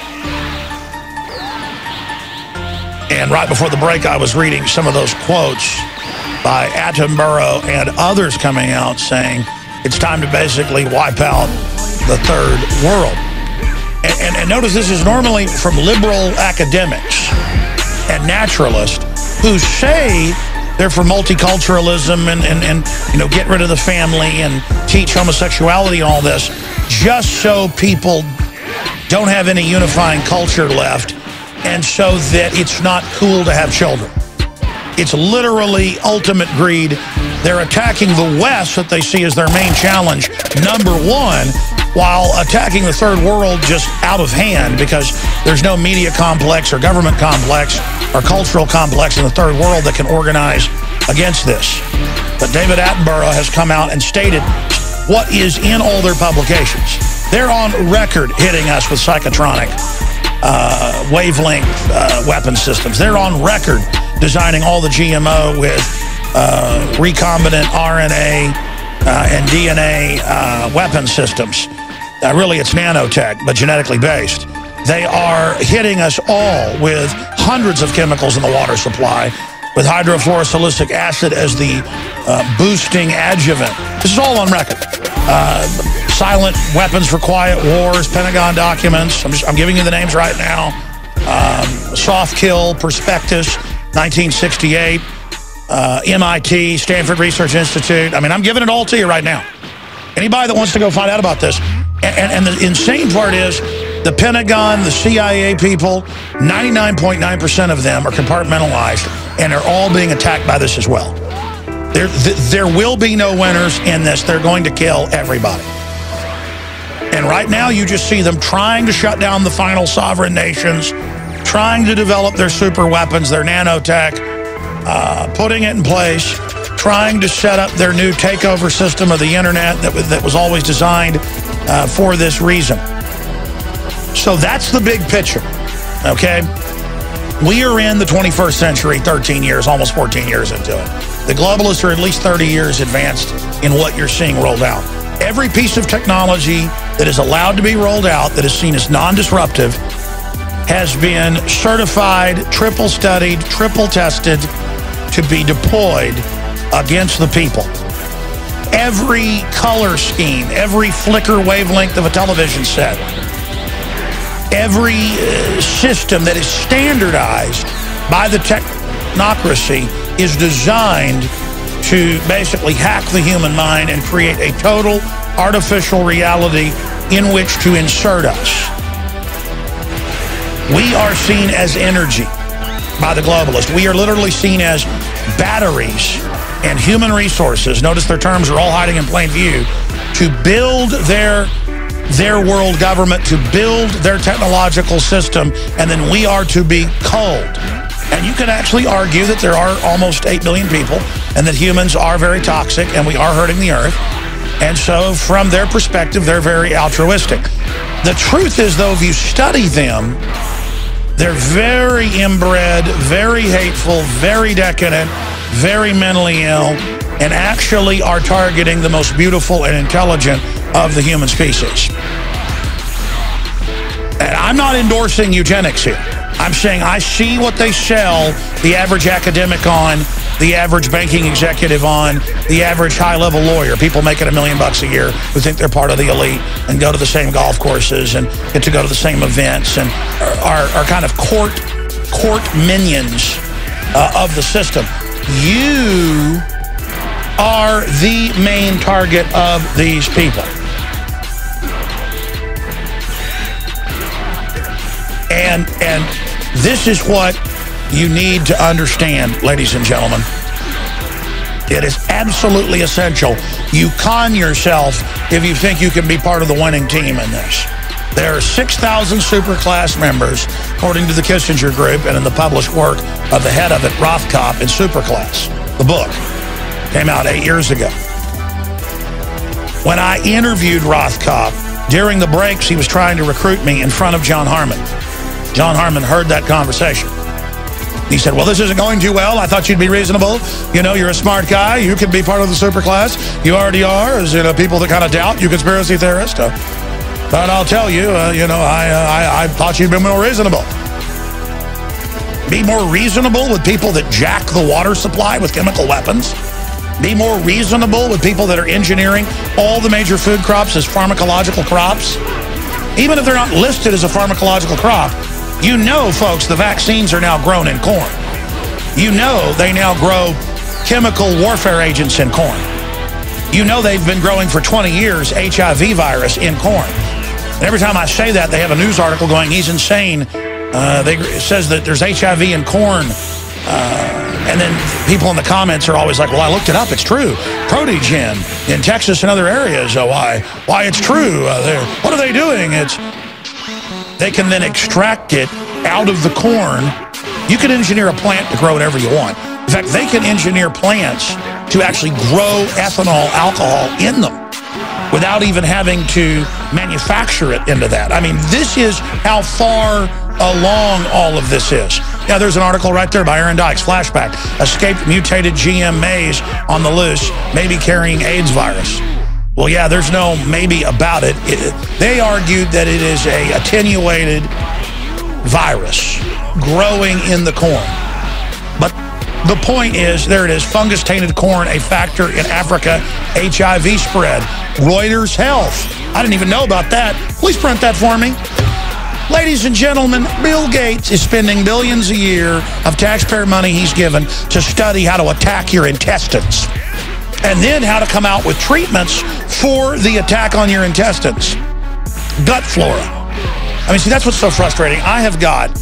And right before the break, I was reading some of those quotes by Attenborough and others coming out saying it's time to basically wipe out the third world. And, and, and notice this is normally from liberal academics and naturalists who say they're for multiculturalism and, and, and you know, get rid of the family and teach homosexuality and all this, just so people don't have any unifying culture left, and so that it's not cool to have children. It's literally ultimate greed. They're attacking the West that they see as their main challenge, number one, while attacking the third world just out of hand because there's no media complex or government complex or cultural complex in the third world that can organize against this. But David Attenborough has come out and stated what is in all their publications. They're on record hitting us with psychotronic uh, wavelength uh, weapon systems. They're on record designing all the G M O with uh, recombinant R N A uh, and D N A uh, weapon systems. Uh, really, it's nanotech, but genetically based. They are hitting us all with hundreds of chemicals in the water supply, with hydrofluorosilicic acid as the uh, boosting adjuvant. This is all on record. Uh, silent weapons for quiet wars, Pentagon documents. I'm, just, I'm giving you the names right now. Um, Soft Kill Prospectus, nineteen sixty-eight. Uh, M I T, Stanford Research Institute. I mean, I'm giving it all to you right now. Anybody that wants to go find out about this. And, and, and the insane part is the Pentagon, the C I A people, ninety-nine point nine percent of them are compartmentalized and are all being attacked by this as well. There, th there will be no winners in this. They're going to kill everybody. And right now you just see them trying to shut down the final sovereign nations, trying to develop their super weapons, their nanotech, uh, putting it in place, trying to set up their new takeover system of the internet that, that was always designed uh, for this reason. So that's the big picture, okay? We are in the twenty-first century, thirteen years, almost fourteen years into it. The globalists are at least thirty years advanced in what you're seeing rolled out. Every piece of technology that is allowed to be rolled out that is seen as non-disruptive has been certified, triple studied, triple tested to be deployed against the people. Every color scheme, every flicker wavelength of a television set, every uh, system that is standardized by the technocracy is designed to basically hack the human mind and create a total artificial reality in which to insert us. We are seen as energy by the globalists. We are literally seen as batteries and human resources. Notice their terms are all hiding in plain view. To build their their world government, to build their technological system, and then we are to be cold. And you can actually argue that there are almost eight billion people and that humans are very toxic and we are hurting the earth. And so from their perspective, they're very altruistic. The truth is, though, if you study them, they're very inbred, very hateful, very decadent, very mentally ill, and actually are targeting the most beautiful and intelligent of the human species. I'm not endorsing eugenics here. I'm saying I see what they sell the average academic on, the average banking executive on, the average high-level lawyer, people making a million bucks a year who think they're part of the elite and go to the same golf courses and get to go to the same events and are, are kind of court, court minions uh, of the system. You are the main target of these people. And, and this is what you need to understand, ladies and gentlemen. It is absolutely essential you con yourself if you think you can be part of the winning team in this. There are six thousand superclass members, according to the Kissinger Group and in the published work of the head of it, Rothkopf, in Superclass. The book came out eight years ago. When I interviewed Rothkopf, during the breaks, he was trying to recruit me in front of John Harmon. John Harmon heard that conversation. He said, well, this isn't going too well. I thought you'd be reasonable. You know, you're a smart guy. You can be part of the superclass. You already are, as you know, people that kind of doubt you conspiracy theorist. Uh, but I'll tell you, uh, you know, I, uh, I, I thought you'd be more reasonable. Be more reasonable with people that jack the water supply with chemical weapons. Be more reasonable with people that are engineering all the major food crops as pharmacological crops. Even if they're not listed as a pharmacological crop, you know, folks, the vaccines are now grown in corn. You know they now grow chemical warfare agents in corn. You know they've been growing for twenty years H I V virus in corn. And every time I say that, they have a news article going, he's insane. Uh, they, it says that there's H I V in corn. Uh, and then people in the comments are always like, well, I looked it up. It's true. Protigen in Texas and other areas. Oh, why? Why it's true. Uh, what are they doing? It's... They can then extract it out of the corn. You can engineer a plant to grow whatever you want. In fact, they can engineer plants to actually grow ethanol alcohol in them without even having to manufacture it into that. I mean, this is how far along all of this is. Yeah, there's an article right there by Aaron Dykes, flashback. Escaped mutated G M maize on the loose, maybe carrying AIDS virus. Well, yeah, there's no maybe about it. it. They argued that it is a attenuated virus growing in the corn. But the point is, there it is, fungus-tainted corn, a factor in Africa H I V spread. Reuters Health. I didn't even know about that. Please print that for me. Ladies and gentlemen, Bill Gates is spending billions a year of taxpayer money he's given to study how to attack your intestines. And then how to come out with treatments for the attack on your intestines. Gut flora. I mean, see, that's what's so frustrating. I have got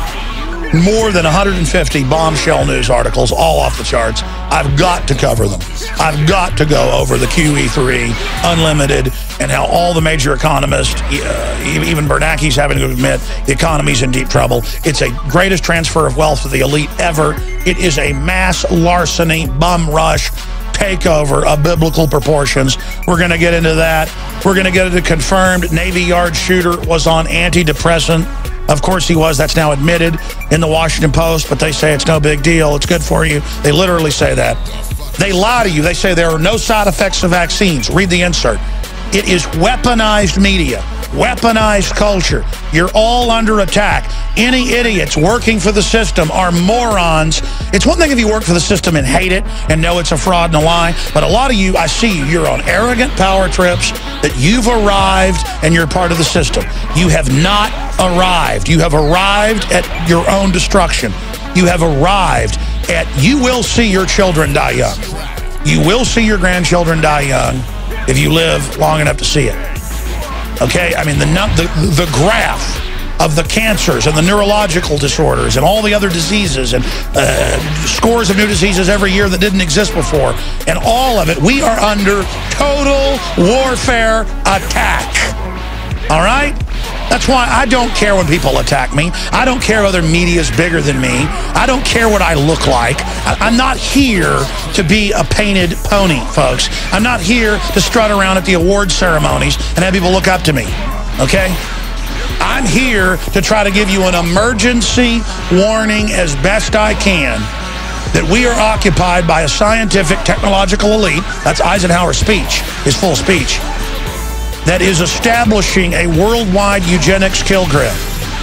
more than one hundred fifty bombshell news articles, all off the charts. I've got to cover them. I've got to go over the Q E three, Unlimited, and how all the major economists, uh, even Bernanke's having to admit the economy's in deep trouble. It's a greatest transfer of wealth to the elite ever. It is a mass larceny, bum rush, takeover of biblical proportions. We're going to get into that. We're going to get into confirmed Navy Yard shooter was on antidepressant. Of course he was. That's now admitted in the Washington Post, but they say it's no big deal. It's good for you. They literally say that. They lie to you. They say there are no side effects of vaccines. Read the insert. It is weaponized media, weaponized culture. You're all under attack. Any idiots working for the system are morons. It's one thing if you work for the system and hate it and know it's a fraud and a lie, but a lot of you, I see you, you're on arrogant power trips that you've arrived and you're part of the system. You have not arrived. You have arrived at your own destruction. You have arrived at, you will see your children die young. You will see your grandchildren die young if you live long enough to see it. Okay? I mean, the, the, the graph of the cancers and the neurological disorders and all the other diseases and uh, scores of new diseases every year that didn't exist before, and all of it, we are under total warfare attack. All right? That's why I don't care when people attack me. I don't care whether media's bigger than me. I don't care what I look like. I, I'm not here to be a painted pony, folks. I'm not here to strut around at the award ceremonies and have people look up to me, okay? I'm here to try to give you an emergency warning as best I can that we are occupied by a scientific, technological elite. That's Eisenhower's speech, his full speech, that is establishing a worldwide eugenics kill grid.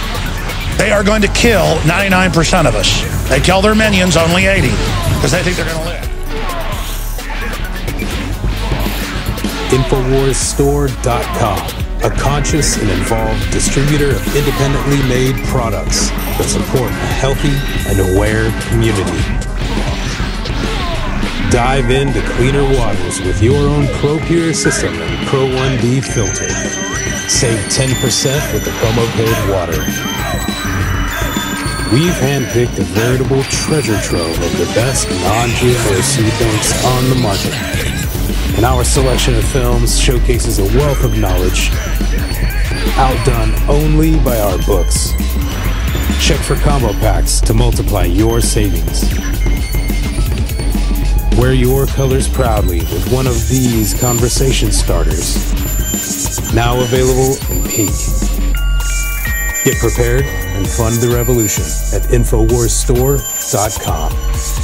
They are going to kill ninety-nine percent of us. They tell their minions only eighty because they think they're going to live. Infowars Store dot com, a conscious and involved distributor of independently made products that support a healthy and aware community. Dive into cleaner waters with your own ProPure system and Pro one D filter. Save ten percent with the promo code WATER. We've handpicked a veritable treasure trove of the best non-G M O seed banks on the market. And our selection of films showcases a wealth of knowledge, outdone only by our books. Check for combo packs to multiply your savings. Wear your colors proudly with one of these conversation starters. Now available in pink. Get prepared and fund the revolution at Infowars Store dot com.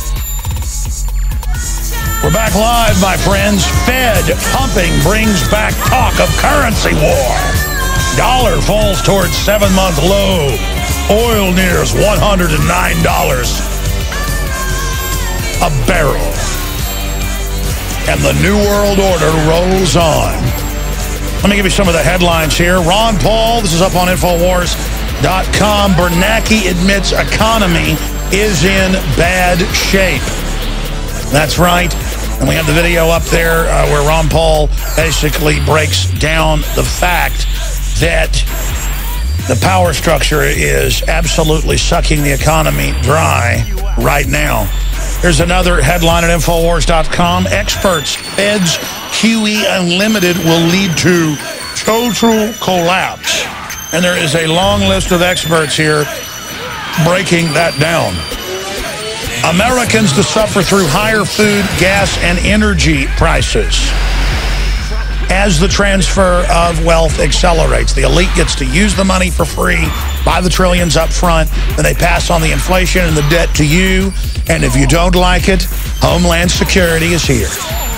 We're back live, my friends. Fed pumping brings back talk of currency war. Dollar falls towards seven-month low. Oil nears one hundred nine dollars a barrel. And the New World Order rolls on. Let me give you some of the headlines here. Ron Paul, this is up on Infowars dot com. Bernanke admits economy is in bad shape. That's right. And we have the video up there uh, where Ron Paul basically breaks down the fact that the power structure is absolutely sucking the economy dry right now. Here's another headline at Infowars dot com. Experts, Fed's Q E Unlimited will lead to total collapse. And there is a long list of experts here breaking that down. Americans to suffer through higher food, gas, and energy prices as the transfer of wealth accelerates. The elite gets to use the money for free, buy the trillions up front, then they pass on the inflation and the debt to you. And if you don't like it, Homeland Security is here.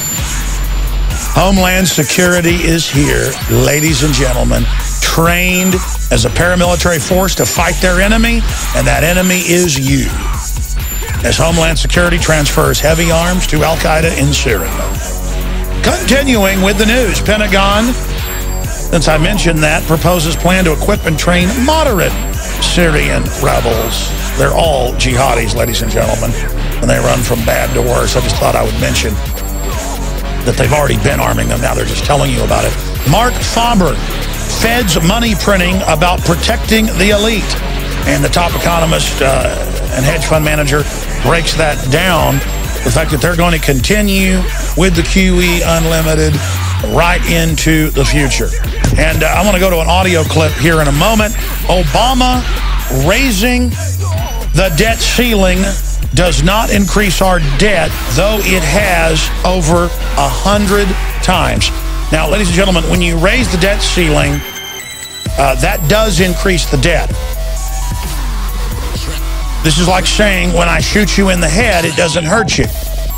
Homeland Security is here, ladies and gentlemen, trained as a paramilitary force to fight their enemy, and that enemy is you. As Homeland Security transfers heavy arms to Al-Qaeda in Syria. Continuing with the news, Pentagon, since I mentioned that, proposes plan to equip and train moderate Syrian rebels. They're all jihadis, ladies and gentlemen, and they run from bad to worse. I just thought I would mention that they've already been arming them. Now they're just telling you about it. Mark Faber, Fed's money printing about protecting the elite. And the top economist uh, and hedge fund manager breaks that down. The fact that they're going to continue with the Q E Unlimited right into the future. And uh, I want to go to an audio clip here in a moment. Obama raising the debt ceiling does not increase our debt, though it has over a hundred times. Now, ladies and gentlemen, when you raise the debt ceiling, uh, that does increase the debt. This is like saying, when I shoot you in the head, it doesn't hurt you.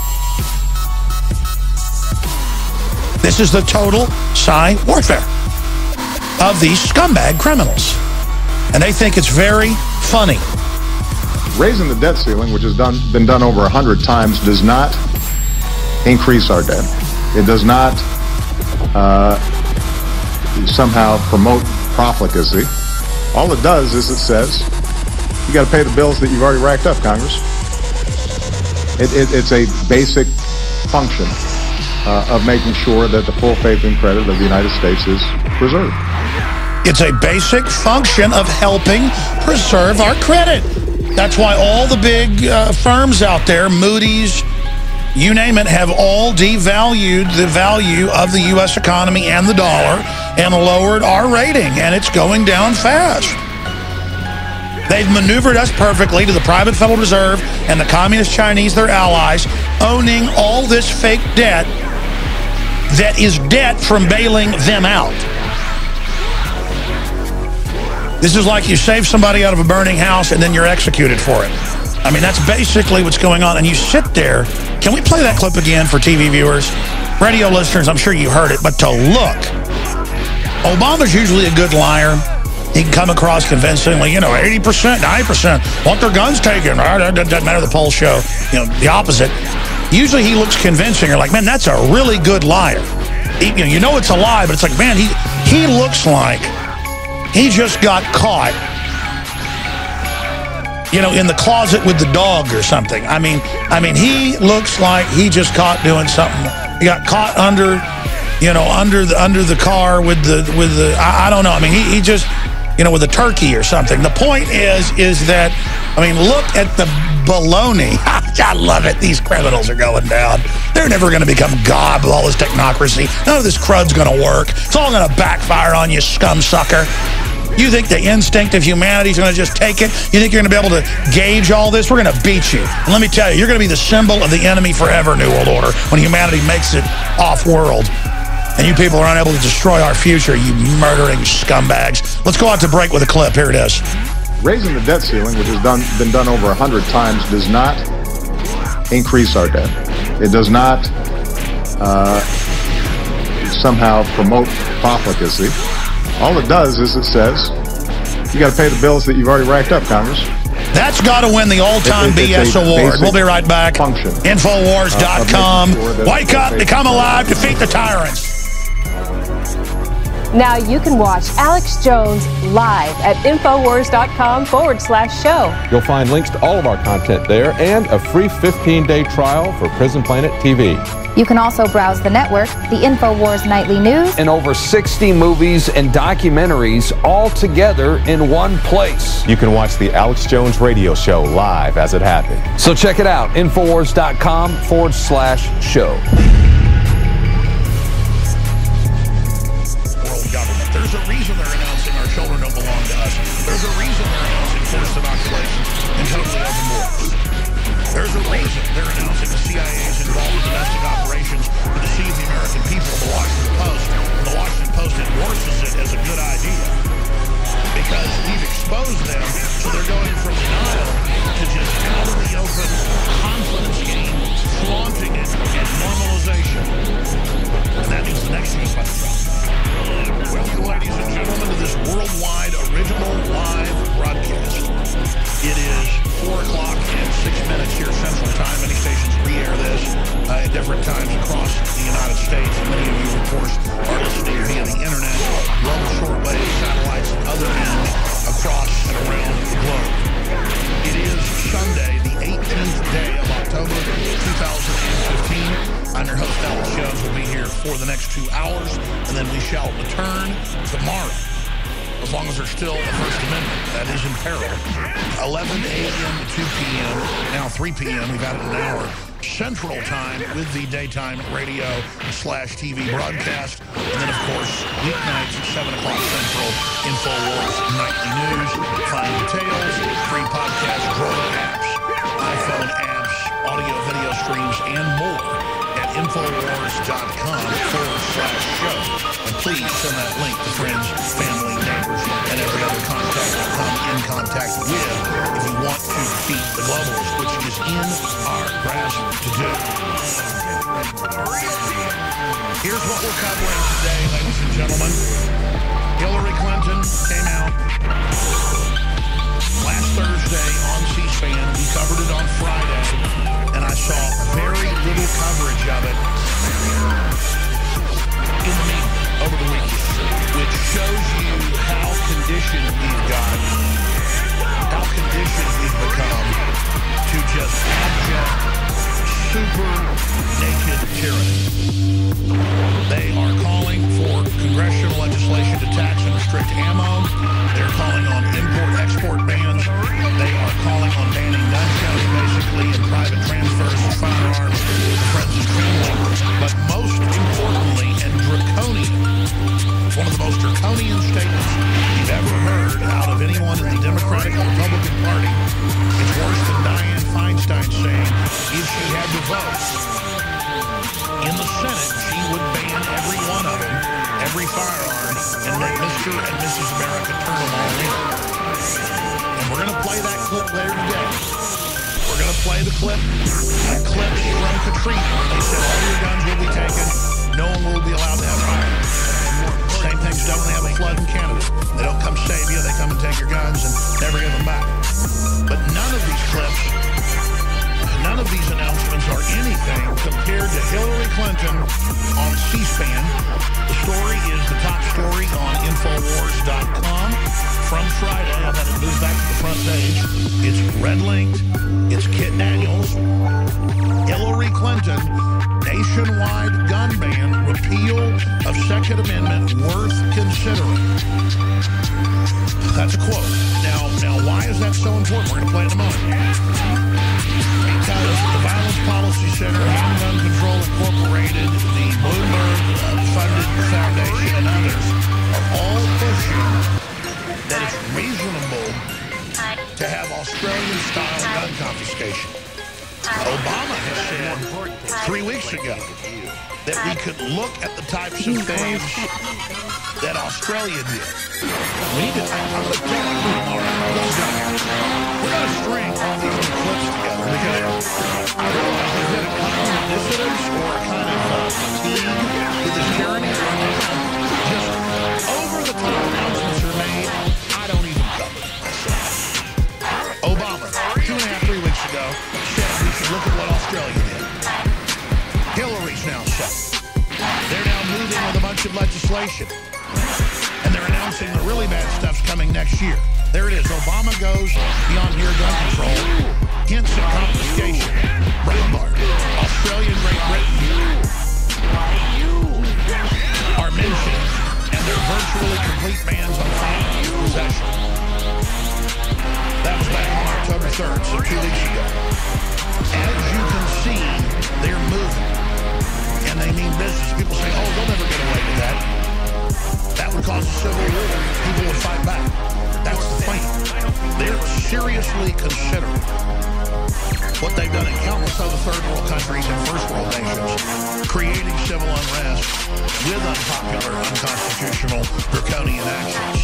This is the total psi warfare of these scumbag criminals. And they think it's very funny. Raising the debt ceiling, which has done been done over a hundred times, does not increase our debt. It does not uh, somehow promote profligacy. All it does is it says, you got to pay the bills that you've already racked up, Congress. It, it, it's a basic function uh, of making sure that the full faith and credit of the United States is preserved. It's a basic function of helping preserve our credit. That's why all the big uh, firms out there, Moody's, you name it, have all devalued the value of the U S economy and the dollar and lowered our rating, and it's going down fast. They've maneuvered us perfectly to the private Federal Reserve and the Communist Chinese, their allies, owning all this fake debt that is debt from bailing them out. This is like you save somebody out of a burning house and then you're executed for it. I mean, that's basically what's going on. And you sit there. Can we play that clip again for T V viewers? Radio listeners, I'm sure you heard it, but to look. Obama's usually a good liar. he can come across convincingly, you know, eighty percent, ninety percent want their guns taken. Right? It doesn't matter the polls show, you know, the opposite. Usually he looks convincing. You're like, man, that's a really good liar. He, you know, you know it's a lie, but it's like, man, he he looks like he just got caught, you know, in the closet with the dog or something. I mean, I mean, he looks like he just caught doing something. He got caught under, you know, under the under the car with the with the. I, I don't know. I mean, he he just, you know, with a turkey or something. The point is, is that, I mean, look at the baloney. I love it. These criminals are going down. They're never going to become God with all this technocracy. None of this crud's going to work. It's all going to backfire on you, scum sucker. You think the instinct of humanity is going to just take it? You think you're going to be able to gauge all this? We're going to beat you. And let me tell you, you're going to be the symbol of the enemy forever, New World Order, when humanity makes it off-world. And you people are unable to destroy our future, you murdering scumbags. Let's go out to break with a clip. Here it is. Raising the debt ceiling, which has done, been done over a hundred times, does not increase our debt. It does not uh, somehow promote profligacy. All it does is it says, you got to pay the bills that you've already racked up, Congress. That's got to win the all-time it, it, B S award. We'll be right back. Function. Infowars dot com. Uh, sure Wake up, become alive, defeat the tyrants. Now you can watch Alex Jones live at Infowars.com forward slash show. You'll find links to all of our content there and a free fifteen-day trial for Prison Planet T V. You can also browse the network, the Infowars Nightly News, and over sixty movies and documentaries all together in one place. You can watch the Alex Jones radio show live as it happens. So check it out, Infowars.com forward slash show. There's a reason they're announcing our children don't belong to us. There's a reason they're announcing forced inoculations and totally open wars. There's a reason they're announcing the C I A is involved in domestic operations to deceive the American people. The Washington Post, the Washington Post endorses it as a good idea because we've exposed them, so they're going from denial to just out of the open confidence game, flaunting it, and normalization. And that means the next thing is about to drop. Welcome, ladies and gentlemen, to this worldwide original live broadcast. It is four o'clock and six minutes here Central Time. Many stations re-air this uh, at different times across the United States. And many of you, of course, are listening via the internet, global shortwave, satellites, and other means across and around the globe. It is Sunday, the eighteenth day of October, two thousand fifteen. I'm your host, Alex Jones. Will be here for the next two hours, and then we shall return tomorrow, as long as there's still a First Amendment. That is in peril. eleven a.m. to two p.m., now three p.m., we've added an hour Central Time with the daytime radio slash T V broadcast. And then, of course, weeknights at seven o'clock Central, Infowars Nightly News, fine details, free podcast, Droid apps, iPhone apps, audio, video streams, and more at Infowars.com forward slash show. And please send that link to friends, family, neighbors, and every other contact you come in contact with if you want to defeat the globalists, which is in our grasp to do. Here's what we're covering today, ladies and gentlemen. Hillary Clinton came out last Thursday on C-SPAN. We covered it on Friday, and I saw very little coverage of it in the media over the weekend, which shows you how conditioned we've got, how conditioned we've become to just abject, super naked tyranny. They are calling for congressional legislation to tax and restrict ammo. They're calling on import-export bans. They are calling on banning gun shows, basically, and private transfers of firearms to friends and family. But most importantly, and draconian, one of the most draconian statements you've ever heard out of anyone in the Democratic or Republican Party. It's worse than Dianne Feinstein saying if she had to vote in the Senate, she would ban every one of them, every firearm, and make Mister and Missus America turn them all in. And we're going to play that clip later today. We're going to play the clip, a clip from Katrina. They said all your guns will be taken. No one will be allowed to have firearms. Same thing's done when they have a flood in Canada. They don't come save you. They Hillary Clinton on C-SPAN. The story is the top story on Infowars dot com from Friday. I've had it moved back to the front page. It's red-linked. It's Kit Daniels. Hillary Clinton, nationwide gun ban, repeal of Second Amendment worth considering. That's a quote. Now, now, why is that so important? We're going to play it in a moment. Because the Violence Policy Center, Handgun Control Incorporated, the Bloomberg-funded Foundation, and others are all pushing that it's reasonable to have Australian-style gun confiscation. Obama has said three weeks ago that we could look at the types of things that Australia did. We need to, I'm going to tell you, all right, let's go. We're going to string all these little clips together because I realize there's been a kind of dissidence or a kind of uh, fatigue with this tyranny. Just over-the-top announcements are made. I don't even cover it myself. Obama, two and a half, three weeks ago, said we should look at what Australia did. Hillary's now set. They're now moving with a bunch of legislation. And they're announcing the really bad stuff's coming next year. There it is. Obama goes beyond near gun control. Hints at confiscation. Breitbart. Australia and Great Britain are mentioned. And they're virtually complete bans on firearms possession. That was back on October third, so two weeks ago. As you can see, they're moving. And they mean business. People say, oh, they'll never get away with that. That would cause a civil war. People would fight back. That's the plan. They're seriously considering what they've done in countless other third world countries and first world nations, creating civil unrest with unpopular, unconstitutional, draconian actions.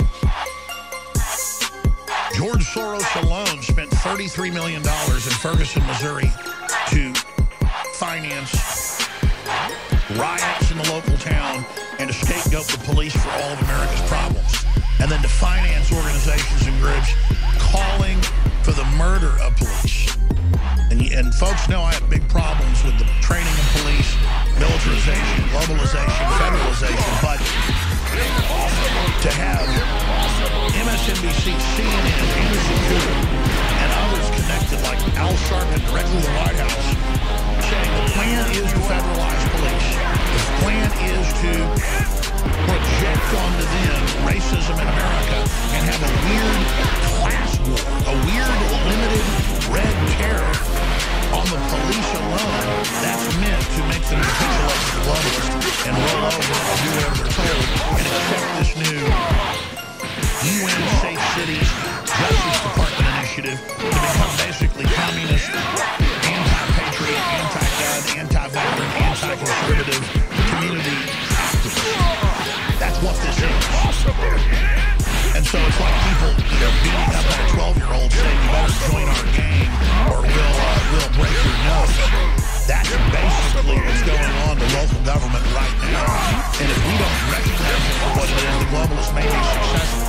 George Soros alone spent thirty-three million dollars in Ferguson, Missouri to finance riots in the local town and to scapegoat the police for all of America's problems. And then to finance organizations and groups calling for the murder of police. And, and folks know I have big problems with the training of police, militarization, globalization, federalization, but to have M S N B C, C N N, Anderson Cooper, and others connected like Al Sharpton directly to the White House saying the plan is to federalize police. The plan is to project onto them racism in America and have a weird class war, a weird limited red terror on the police alone that's meant to make them capitulate to the globalists and roll over and do whatever they're told and accept this new U N Safe Cities Justice Department initiative to become basically communist, anti-patriot, anti-gun, anti-veteran, anti-conservative community activists. That's what this is. And so it's like people, you know, beating up on a twelve-year-old saying, you better join our gang or we'll, uh, we'll break your nose. That's basically what's going on to local government right now. And if we don't recognize it for what it is, the globalists may be successful.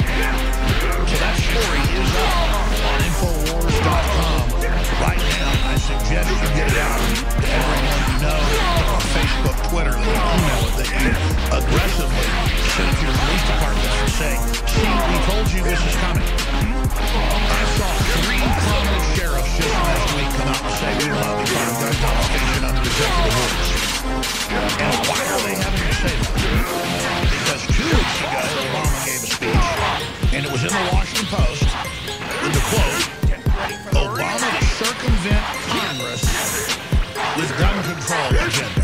So that story is up on Infowars dot com right now. I suggest you get it out to everyone you know on Facebook, Twitter, that you email it, that you aggressively send to your police departments and say, see, we told you this is coming. I saw three prominent sheriffs just last week come out and say we will not be part of gun confiscation under executive orders. And why are they having to say that? Because two weeks ago, Obama gave a speech, and it was in the Washington Post, with the quote, Obama to circumvent Congress with gun control agenda,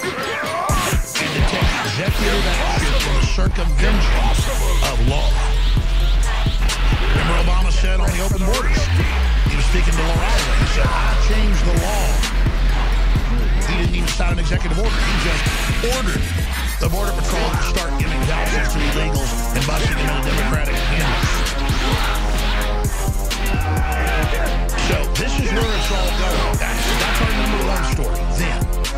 and to take executive action for the circumvention of law. Remember Obama said on the open borders, he was speaking to Laura, he said, I changed the law. He didn't even sign an executive order. He just ordered the Border Patrol to start giving vouchers to illegals and busting them into Democratic candidates. So this is where it's all going. That's, that's our number one story. Then,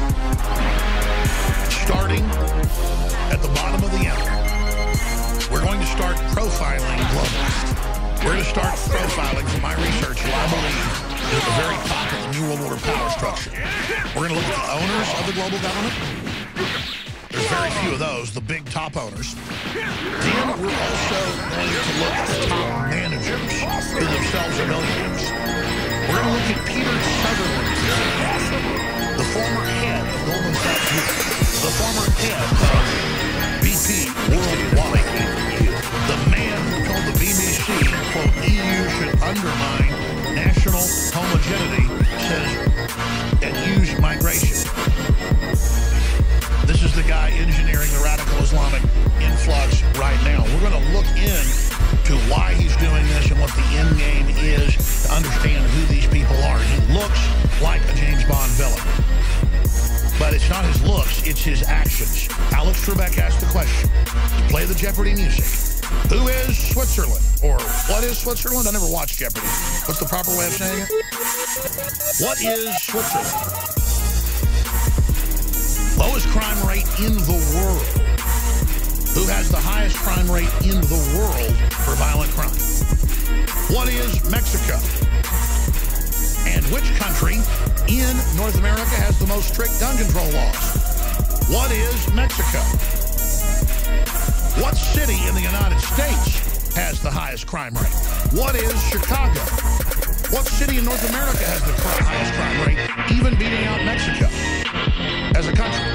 starting at the bottom of the hour, we're going to start profiling globalists. We're going to start profiling, from my research, who I believe is at the very top of the New World Order power structure. We're going to look at the owners of the global government. There's very few of those, the big top owners. Then we're also going to look at the top managers who themselves are millionaires. We're going to look at Peter Sutherland, the former head of Goldman Sachs Group, the former head of B P Worldwide, the man who told the B B C, quote, E U should undermine national homogeneity, says, and use migration. This is the guy engineering the radical Islamic influx right now. We're going to look into why he's doing this and what the end game is to understand who these people are. He looks like a James Bond villain. But it's not his looks, it's his actions. Alex Trebek asked the question. You play the Jeopardy music. Who is Switzerland? Or what is Switzerland? I never watched Jeopardy. What's the proper way of saying it? What is Switzerland? Lowest crime rate in the world. Who has the highest crime rate in the world for violent crime? What is Mexico? And which country in North America has the most strict gun control laws? What is Mexico? What city in the United States has the highest crime rate? What is Chicago? What city in North America has the highest crime rate, even beating out Mexico as a country?